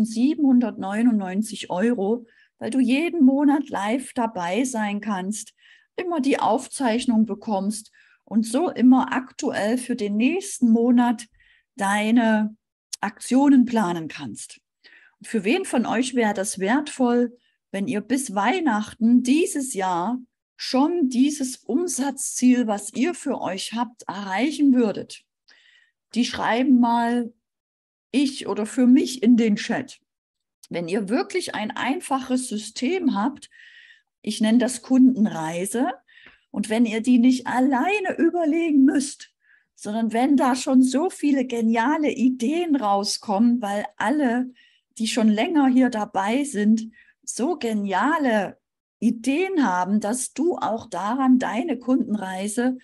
799 €, weil du jeden Monat live dabei sein kannst, immer die Aufzeichnung bekommst und so immer aktuell für den nächsten Monat deine Aktionen planen kannst. Und für wen von euch wäre das wertvoll, wenn ihr bis Weihnachten dieses Jahr schon dieses Umsatzziel, was ihr für euch habt, erreichen würdet? Die schreiben mal ich oder für mich in den Chat. Wenn ihr wirklich ein einfaches System habt, ich nenne das Kundenreise, und wenn ihr die nicht alleine überlegen müsst, sondern wenn da schon so viele geniale Ideen rauskommen, weil alle, die schon länger hier dabei sind, so geniale Ideen haben, dass du auch daran deine Kundenreise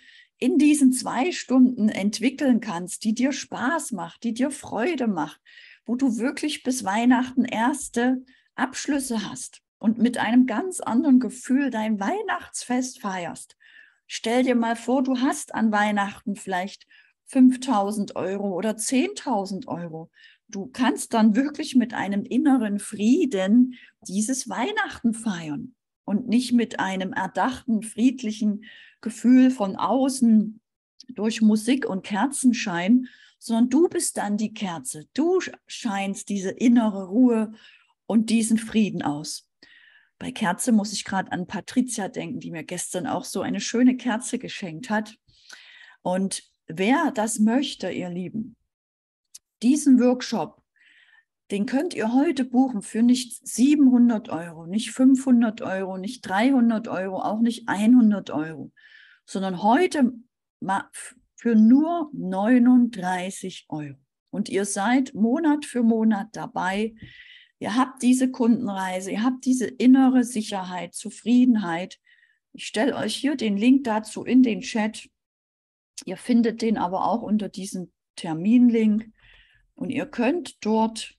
in diesen 2 Stunden entwickeln kannst, die dir Spaß macht, die dir Freude macht, wo du wirklich bis Weihnachten erste Abschlüsse hast und mit einem ganz anderen Gefühl dein Weihnachtsfest feierst. Stell dir mal vor, du hast an Weihnachten vielleicht 5.000 Euro oder 10.000 Euro. Du kannst dann wirklich mit einem inneren Frieden dieses Weihnachten feiern und nicht mit einem erdachten, friedlichen Gefühl von außen durch Musik und Kerzenschein, sondern du bist dann die Kerze. Du scheinst diese innere Ruhe und diesen Frieden aus. Bei Kerze muss ich gerade an Patricia denken, die mir gestern auch so eine schöne Kerze geschenkt hat. Und wer das möchte, ihr Lieben, diesen Workshop, den könnt ihr heute buchen für nicht 700 Euro, nicht 500 Euro, nicht 300 Euro, auch nicht 100 Euro, sondern heute für nur 39 Euro. Und ihr seid Monat für Monat dabei. Ihr habt diese Kundenreise, ihr habt diese innere Sicherheit, Zufriedenheit. Ich stelle euch hier den Link dazu in den Chat. Ihr findet den aber auch unter diesem Terminlink. Und ihr könnt dort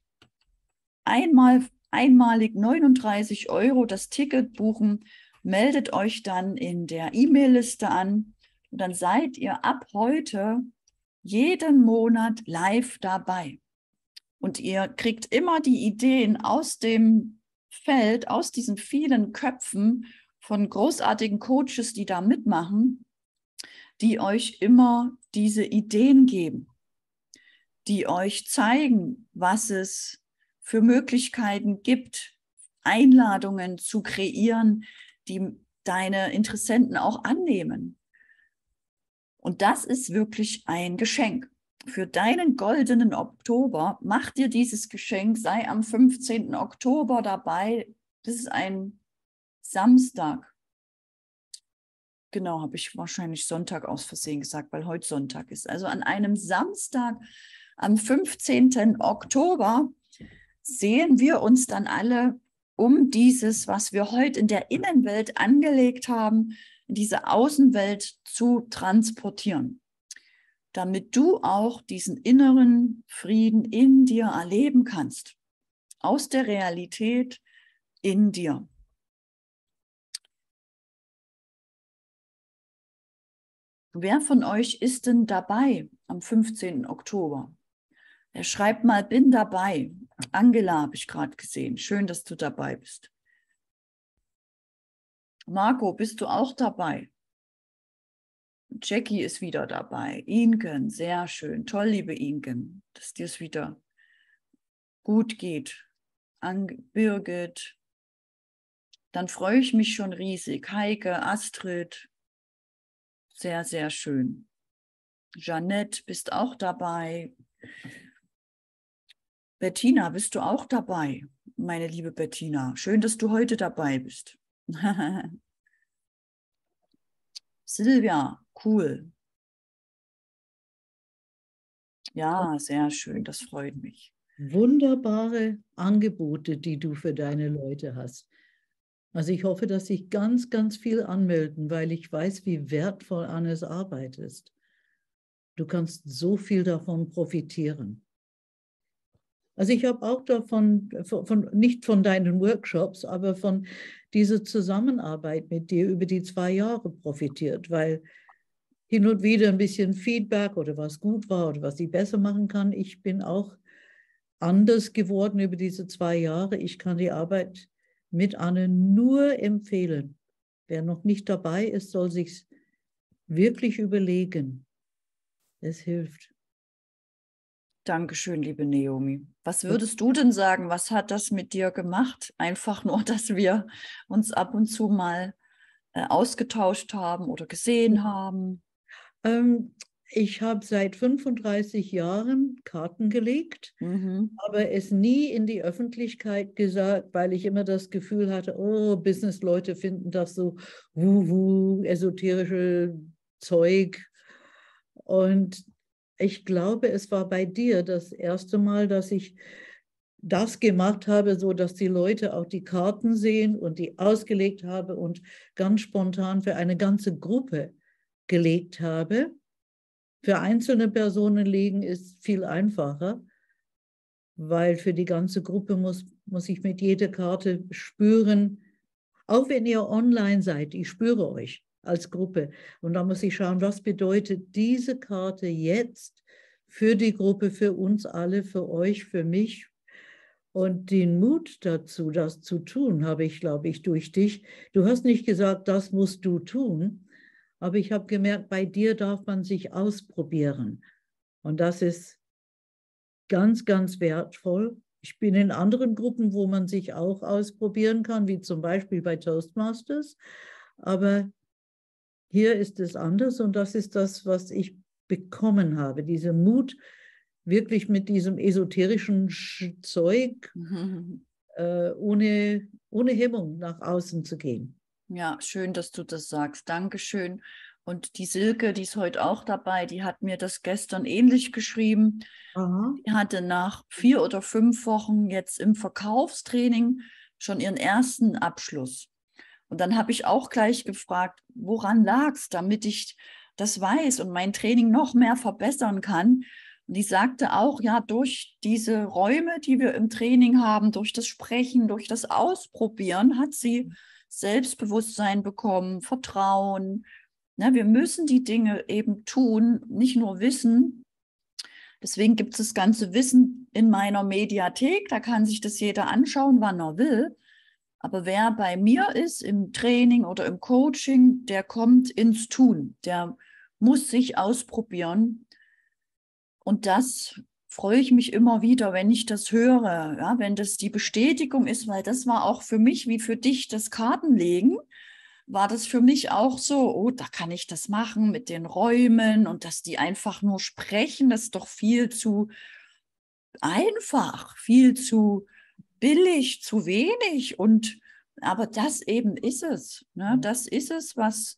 einmalig 39 Euro das Ticket buchen. Meldet euch dann in der E-Mail-Liste an. Und dann seid ihr ab heute jeden Monat live dabei. Und ihr kriegt immer die Ideen aus dem Feld, aus diesen vielen Köpfen von großartigen Coaches, die da mitmachen, die euch immer diese Ideen geben, die euch zeigen, was es für Möglichkeiten gibt, Einladungen zu kreieren, die deine Interessenten auch annehmen. Und das ist wirklich ein Geschenk. Für deinen goldenen Oktober, mach dir dieses Geschenk, sei am 15. Oktober dabei. Das ist ein Samstag. Genau, habe ich wahrscheinlich Sonntag aus Versehen gesagt, weil heute Sonntag ist. Also an einem Samstag, am 15. Oktober, sehen wir uns dann alle, um dieses, was wir heute in der Innenwelt angelegt haben, in diese Außenwelt zu transportieren, damit du auch diesen inneren Frieden in dir erleben kannst, aus der Realität in dir. Wer von euch ist denn dabei am 15. Oktober? Er schreibt mal, bin dabei. Angela habe ich gerade gesehen. Schön, dass du dabei bist. Marco, bist du auch dabei? Jackie ist wieder dabei. Inken, sehr schön. Toll, liebe Inken, dass dir es wieder gut geht. Birgit, dann freue ich mich schon riesig. Heike, Astrid, sehr, sehr schön. Jeanette, bist auch dabei. Bettina, bist du auch dabei? Meine liebe Bettina, schön, dass du heute dabei bist. Silvia, cool. Ja, sehr schön, das freut mich. Wunderbare Angebote, die du für deine Leute hast. Also ich hoffe, dass sich ganz, ganz viel anmelden, weil ich weiß, wie wertvoll Annes Arbeit ist. Du kannst so viel davon profitieren. Also ich habe auch davon, nicht von deinen Workshops, aber von dieser Zusammenarbeit mit dir über die 2 Jahre profitiert, weil hin und wieder ein bisschen Feedback oder was gut war oder was ich besser machen kann. Ich bin auch anders geworden über diese 2 Jahre. Ich kann die Arbeit mit Anne nur empfehlen. Wer noch nicht dabei ist, soll sich wirklich überlegen. Es hilft. Dankeschön, liebe Naomi. Was würdest du denn sagen? Was hat das mit dir gemacht? Einfach nur, dass wir uns ab und zu mal ausgetauscht haben oder gesehen haben? Ich habe seit 35 Jahren Karten gelegt, aber es nie in die Öffentlichkeit gesagt, weil ich immer das Gefühl hatte, oh, Businessleute finden das so esoterische Zeug. Und ich glaube, es war bei dir das erste Mal, dass ich das gemacht habe, so dass die Leute auch die Karten sehen und die ausgelegt habe und ganz spontan für eine ganze Gruppe gelegt habe. Für einzelne Personen legen ist viel einfacher, weil für die ganze Gruppe muss ich mit jeder Karte spüren, auch wenn ihr online seid, ich spüre euch als Gruppe. Und da muss ich schauen, was bedeutet diese Karte jetzt für die Gruppe, für uns alle, für euch, für mich. Und den Mut dazu, das zu tun, habe ich, glaube ich, durch dich. Du hast nicht gesagt, das musst du tun, aber ich habe gemerkt, bei dir darf man sich ausprobieren. Und das ist ganz, ganz wertvoll. Ich bin in anderen Gruppen, wo man sich auch ausprobieren kann, wie zum Beispiel bei Toastmasters. Aber hier ist es anders und das ist das, was ich bekommen habe. Dieser Mut, wirklich mit diesem esoterischen Zeug ohne Hemmung nach außen zu gehen. Ja, schön, dass du das sagst. Dankeschön. Und die Silke, die ist heute auch dabei, die hat mir das gestern ähnlich geschrieben. Aha. Die hatte nach 4 oder 5 Wochen jetzt im Verkaufstraining schon ihren ersten Abschluss. Und dann habe ich auch gleich gefragt, woran lag es, damit ich das weiß und mein Training noch mehr verbessern kann. Und die sagte auch, ja, durch diese Räume, die wir im Training haben, durch das Sprechen, durch das Ausprobieren, hat sie Selbstbewusstsein bekommen, Vertrauen. Ne, wir müssen die Dinge eben tun, nicht nur wissen. Deswegen gibt es das ganze Wissen in meiner Mediathek. Da kann sich das jeder anschauen, wann er will. Aber wer bei mir ist im Training oder im Coaching, der kommt ins Tun. Der muss sich ausprobieren. Und das freue ich mich immer wieder, wenn ich das höre, ja, wenn das die Bestätigung ist, weil das war auch für mich wie für dich das Kartenlegen, war das für mich auch so, oh, da kann ich das machen mit den Räumen und dass die einfach nur sprechen, das ist doch viel zu einfach, viel zu billig, zu wenig. Aber das eben ist es. Ne? Das ist es, was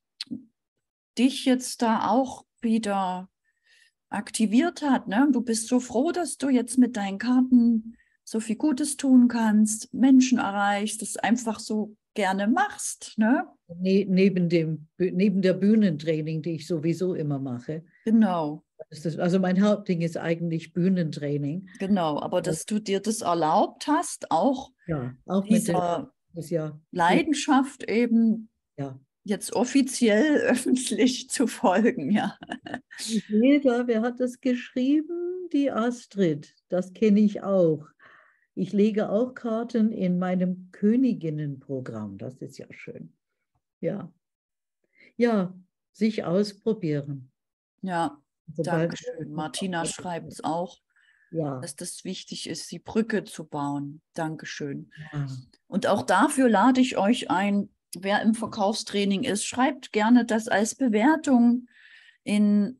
dich jetzt da auch wieder aktiviert hat. Ne? Du bist so froh, dass du jetzt mit deinen Karten so viel Gutes tun kannst, Menschen erreichst, das einfach so gerne machst. Ne? Neben der Bühnentraining, die ich sowieso immer mache. Genau. Also mein Hauptding ist eigentlich Bühnentraining. Genau, aber dass du dir das erlaubt hast, auch Ja, auch mit dieser das Jahr. Leidenschaft eben Ja. jetzt offiziell öffentlich zu folgen, ja. Hilda, wer hat das geschrieben? Die Astrid. Das kenne ich auch. Ich lege auch Karten in meinem Königinnenprogramm. Das ist ja schön. Ja. Ja, sich ausprobieren. Ja, Sobald danke schön. Martina schreibt es auch, ja. dass das wichtig ist, die Brücke zu bauen. Dankeschön. Ja. Und auch dafür lade ich euch ein, wer im Verkaufstraining ist, schreibt gerne das als Bewertung in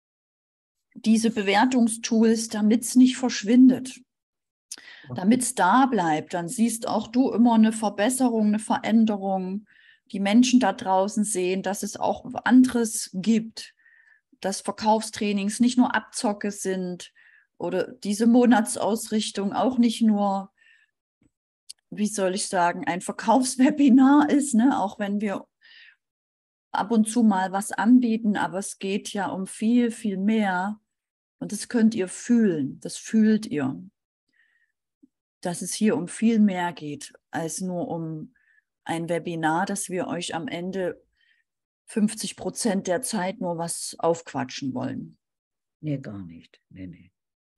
diese Bewertungstools, damit es nicht verschwindet, damit es da bleibt. Dann siehst auch du immer eine Verbesserung, eine Veränderung. Die Menschen da draußen sehen, dass es auch anderes gibt, dass Verkaufstrainings nicht nur Abzocke sind oder diese Monatsausrichtung auch nicht nur, wie soll ich sagen, ein Verkaufswebinar ist, ne? Auch wenn wir ab und zu mal was anbieten, aber es geht ja um viel, viel mehr und das könnt ihr fühlen, das fühlt ihr, dass es hier um viel mehr geht als nur um ein Webinar, dass wir euch am Ende 50% der Zeit nur was aufquatschen wollen. Nee, gar nicht. Nee.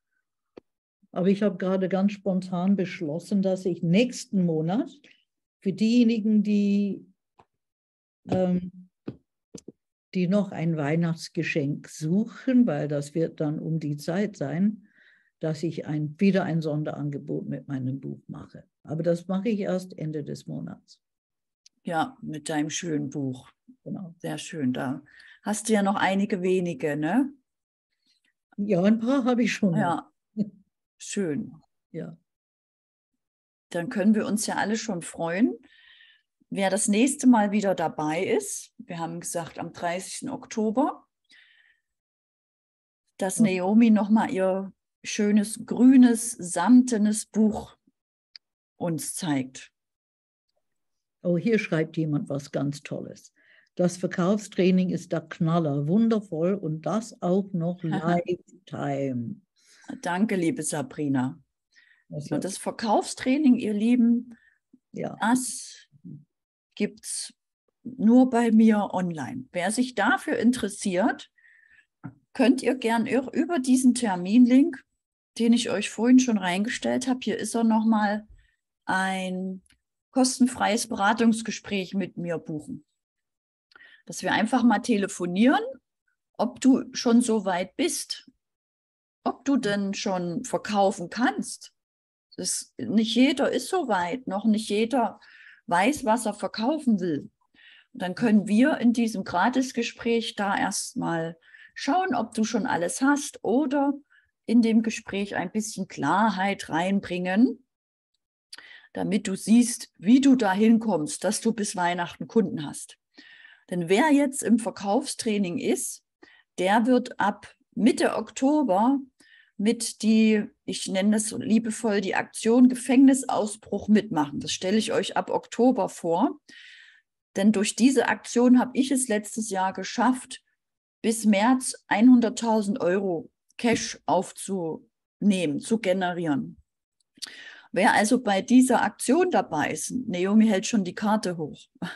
Aber ich habe gerade ganz spontan beschlossen, dass ich nächsten Monat für diejenigen, die noch ein Weihnachtsgeschenk suchen, weil das wird dann um die Zeit sein, dass ich wieder ein Sonderangebot mit meinem Buch mache. Aber das mache ich erst Ende des Monats. Ja, mit deinem schönen Buch. Genau. Sehr schön. Da hast du ja noch einige wenige, ne? Ja, ein paar habe ich schon. Ja, schön. Ja. Dann können wir uns ja alle schon freuen. Wer das nächste Mal wieder dabei ist, wir haben gesagt am 30. Oktober, dass Naomi nochmal ihr schönes, grünes, samtenes Buch uns zeigt. Oh, hier schreibt jemand was ganz Tolles. Das Verkaufstraining ist der Knaller, wundervoll und das auch noch Lifetime. Danke, liebe Sabrina. Also, Das Verkaufstraining, ihr Lieben, ja. das gibt es nur bei mir online. Wer sich dafür interessiert, könnt ihr gern über diesen Terminlink, den ich euch vorhin schon reingestellt habe, hier ist er nochmal, ein kostenfreies Beratungsgespräch mit mir buchen. Dass wir einfach mal telefonieren, ob du schon so weit bist, ob du denn schon verkaufen kannst. Nicht jeder ist so weit, noch nicht jeder weiß, was er verkaufen will. Und dann können wir in diesem Gratisgespräch da erstmal schauen, ob du schon alles hast oder in dem Gespräch ein bisschen Klarheit reinbringen, damit du siehst, wie du da hinkommst, dass du bis Weihnachten Kunden hast. Denn wer jetzt im Verkaufstraining ist, der wird ab Mitte Oktober mit ich nenne das so liebevoll, die Aktion Gefängnisausbruch mitmachen. Das stelle ich euch ab Oktober vor. Denn durch diese Aktion habe ich es letztes Jahr geschafft, bis März 100.000 Euro Cash aufzunehmen, zu generieren. Wer also bei dieser Aktion dabei ist, Naomi hält schon die Karte hoch.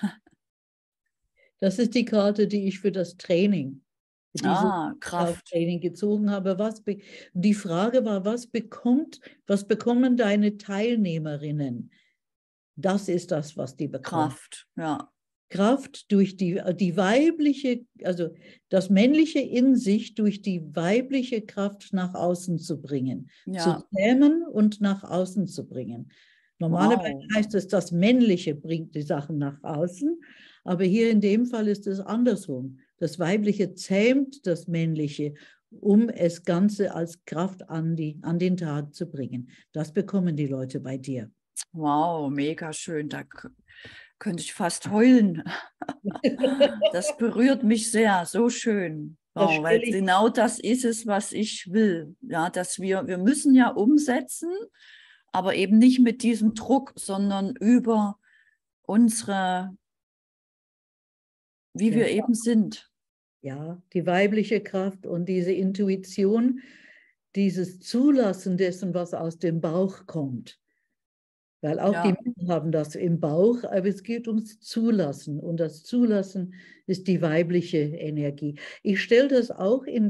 Das ist die Karte, die ich für das Training, für dieses Kraft. Training gezogen habe. Die Frage war, was bekommen deine Teilnehmerinnen? Das ist das, was die bekommen. Kraft, ja. Kraft durch die weibliche, also das Männliche in sich durch die weibliche Kraft nach außen zu bringen, zu zähmen und nach außen zu bringen. Normalerweise heißt es, das Männliche bringt die Sachen nach außen, aber hier in dem Fall ist es andersrum. Das Weibliche zähmt das Männliche, um es Ganze als Kraft an den Tag zu bringen. Das bekommen die Leute bei dir. Wow, mega schön. Da könnte ich fast heulen. Das berührt mich sehr, so schön. Wow, weil genau das ist es, was ich will. Ja, dass wir müssen ja umsetzen, aber eben nicht mit diesem Druck, sondern über unsere, wie wir eben sind. Ja, die weibliche Kraft und diese Intuition, dieses Zulassen dessen, was aus dem Bauch kommt. Weil auch die Männer haben das im Bauch, aber es geht ums Zulassen. Und das Zulassen ist die weibliche Energie. Ich stelle das auch in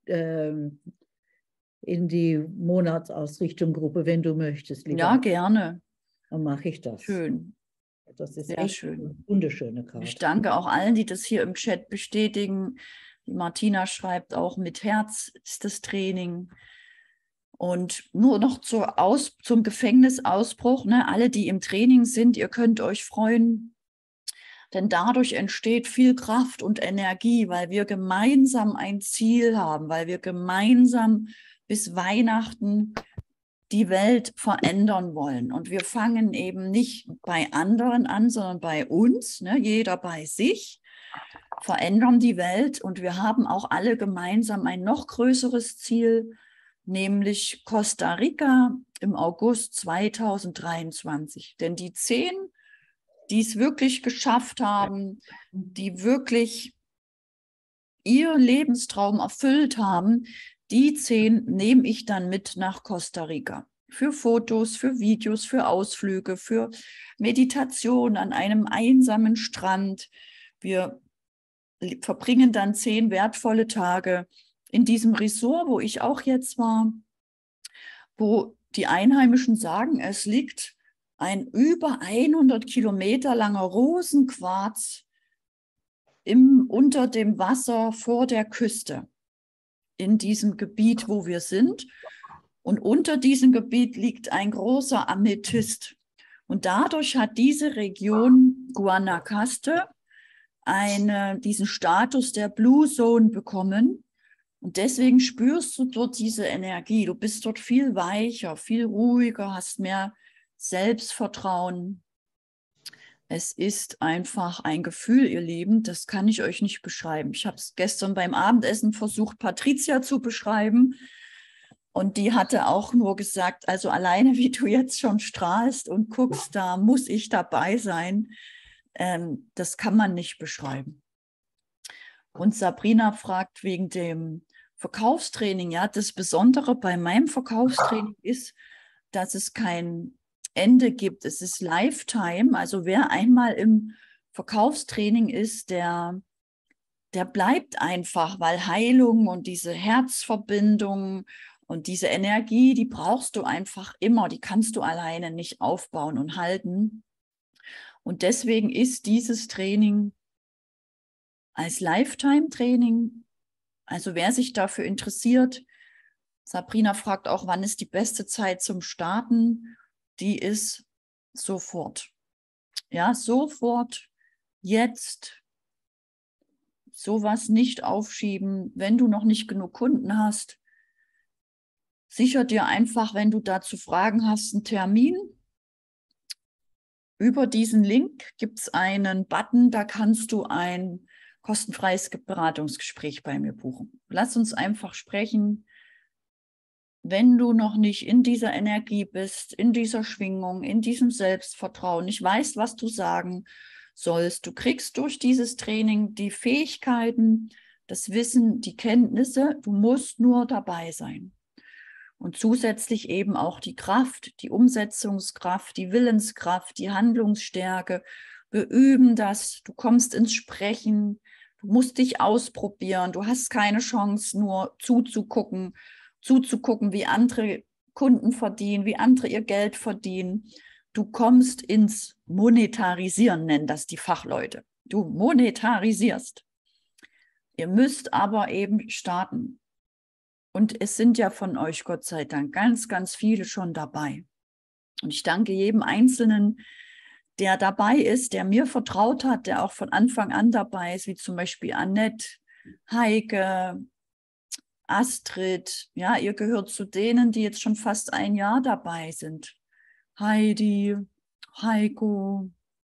die Monatsausrichtung-Gruppe, wenn du möchtest. Ja, gerne. Dann mache ich das. Schön. Das ist sehr echt schön. eine wunderschöne Karte. Ich danke auch allen, die das hier im Chat bestätigen. Die Martina schreibt auch, mit Herz ist das Training. Und nur noch zum Gefängnisausbruch, ne? Alle, die im Training sind, ihr könnt euch freuen, denn dadurch entsteht viel Kraft und Energie, weil wir gemeinsam ein Ziel haben, weil wir gemeinsam bis Weihnachten die Welt verändern wollen. Und wir fangen eben nicht bei anderen an, sondern bei uns, ne? Jeder bei sich, verändern die Welt. Und wir haben auch alle gemeinsam ein noch größeres Ziel, nämlich Costa Rica im August 2023. Denn die 10, die es wirklich geschafft haben, die wirklich ihr Lebenstraum erfüllt haben, die 10 nehme ich dann mit nach Costa Rica. Für Fotos, für Videos, für Ausflüge, für Meditation an einem einsamen Strand. Wir verbringen dann 10 wertvolle Tage in diesem Resort, wo ich auch jetzt war, wo die Einheimischen sagen, es liegt ein über 100 Kilometer langer Rosenquarz unter dem Wasser vor der Küste in diesem Gebiet, wo wir sind. Und unter diesem Gebiet liegt ein großer Amethyst. Und dadurch hat diese Region Guanacaste diesen Status der Blue Zone bekommen. Und deswegen spürst du dort diese Energie. Du bist dort viel weicher, viel ruhiger, hast mehr Selbstvertrauen. Es ist einfach ein Gefühl, ihr Lieben, das kann ich euch nicht beschreiben. Ich habe es gestern beim Abendessen versucht, Patricia zu beschreiben. Und die hatte auch nur gesagt, also alleine wie du jetzt schon strahlst und guckst, da muss ich dabei sein. Das kann man nicht beschreiben. Und Sabrina fragt wegen dem Verkaufstraining. Ja, das Besondere bei meinem Verkaufstraining ist, dass es kein Ende gibt. Es ist Lifetime. Also wer einmal im Verkaufstraining ist, der bleibt einfach, weil Heilung und diese Herzverbindung und diese Energie, die brauchst du einfach immer. Die kannst du alleine nicht aufbauen und halten. Und deswegen ist dieses Training als Lifetime-Training, also wer sich dafür interessiert, Sabrina fragt auch, wann ist die beste Zeit zum Starten? Die ist sofort. Ja, sofort, jetzt, sowas nicht aufschieben, wenn du noch nicht genug Kunden hast. Sicher dir einfach, wenn du dazu Fragen hast, einen Termin. Über diesen Link gibt es einen Button, da kannst du ein kostenfreies Beratungsgespräch bei mir buchen. Lass uns einfach sprechen. Wenn du noch nicht in dieser Energie bist, in dieser Schwingung, in diesem Selbstvertrauen, nicht weißt, was du sagen sollst, du kriegst durch dieses Training die Fähigkeiten, das Wissen, die Kenntnisse, du musst nur dabei sein. Und zusätzlich eben auch die Kraft, die Umsetzungskraft, die Willenskraft, die Handlungsstärke. Wir üben das, du kommst ins Sprechen, du musst dich ausprobieren, du hast keine Chance, nur zuzugucken, wie andere Kunden verdienen, wie andere ihr Geld verdienen. Du kommst ins Monetarisieren, nennen das die Fachleute. Du monetarisierst. Ihr müsst aber eben starten. Und es sind ja von euch, Gott sei Dank, ganz, ganz viele schon dabei. Und ich danke jedem Einzelnen, der dabei ist, der mir vertraut hat, der auch von Anfang an dabei ist, wie zum Beispiel Annette, Heike, Astrid. Ja, ihr gehört zu denen, die jetzt schon fast ein Jahr dabei sind. Heidi, Heiko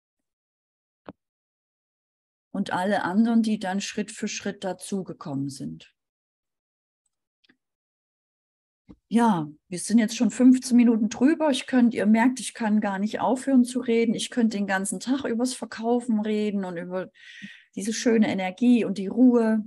und alle anderen, die dann Schritt für Schritt dazugekommen sind. Ja, wir sind jetzt schon 15 Minuten drüber. Ihr merkt, ich kann gar nicht aufhören zu reden. Ich könnte den ganzen Tag übers Verkaufen reden und über diese schöne Energie und die Ruhe.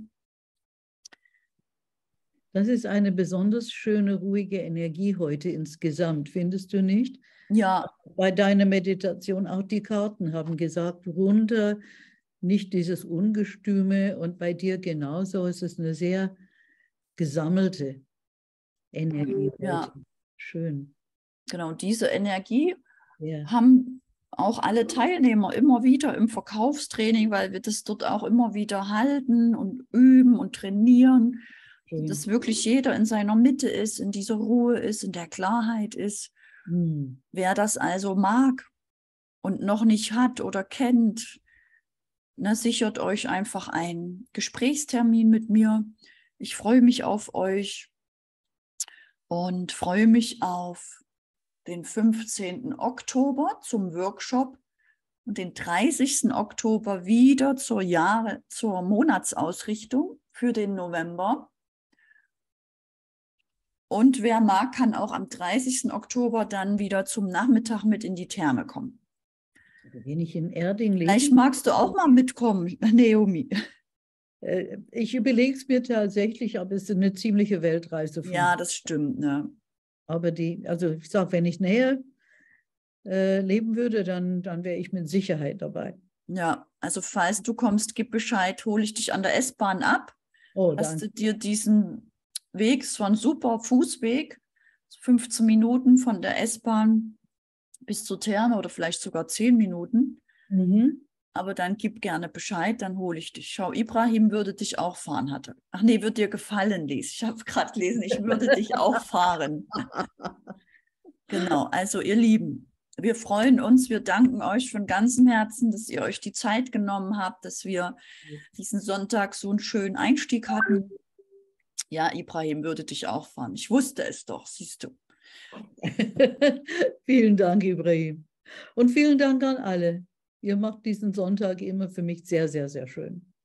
Das ist eine besonders schöne, ruhige Energie heute insgesamt, findest du nicht? Ja. Bei deiner Meditation, auch die Karten haben gesagt, runter, nicht dieses Ungestüme. Und bei dir genauso, es ist eine sehr gesammelte Energie heute. Ja. Schön. Genau, diese Energie Ja. haben auch alle Teilnehmer immer wieder im Verkaufstraining, weil wir das dort auch immer wieder halten und üben und trainieren, dass wirklich jeder in seiner Mitte ist, in dieser Ruhe ist, in der Klarheit ist. Wer das also mag und noch nicht hat oder kennt, sichert euch einfach einen Gesprächstermin mit mir. Ich freue mich auf euch und freue mich auf den 15. Oktober zum Workshop und den 30. Oktober wieder zur Monatsausrichtung für den November. Und wer mag, kann auch am 30. Oktober dann wieder zum Nachmittag mit in die Therme kommen. Wenn ich in Erding lebe. Vielleicht magst du auch mal mitkommen, Naomi. Ich überlege es mir tatsächlich, aber es ist eine ziemliche Weltreise. Ja, das stimmt. Ne? Aber also ich sage, wenn ich näher leben würde, dann wäre ich mit Sicherheit dabei. Ja, also falls du kommst, gib Bescheid, hole ich dich an der S-Bahn ab. Oh, hast du dir diesen Weg, so ein super Fußweg, 15 Minuten von der S-Bahn bis zur Therme oder vielleicht sogar 10 Minuten. Aber dann gib gerne Bescheid, dann hole ich dich. Schau, Ibrahim würde dich auch fahren, hatte. Ach nee, wird dir gefallen, Lies. Ich habe gerade gelesen, ich würde dich auch fahren. Genau, also ihr Lieben, wir freuen uns, wir danken euch von ganzem Herzen, dass ihr euch die Zeit genommen habt, dass wir diesen Sonntag so einen schönen Einstieg hatten. Ja, Ibrahim würde dich auch fahren. Ich wusste es doch, siehst du. Vielen Dank, Ibrahim. Und vielen Dank an alle. Ihr macht diesen Sonntag immer für mich sehr, sehr, sehr schön.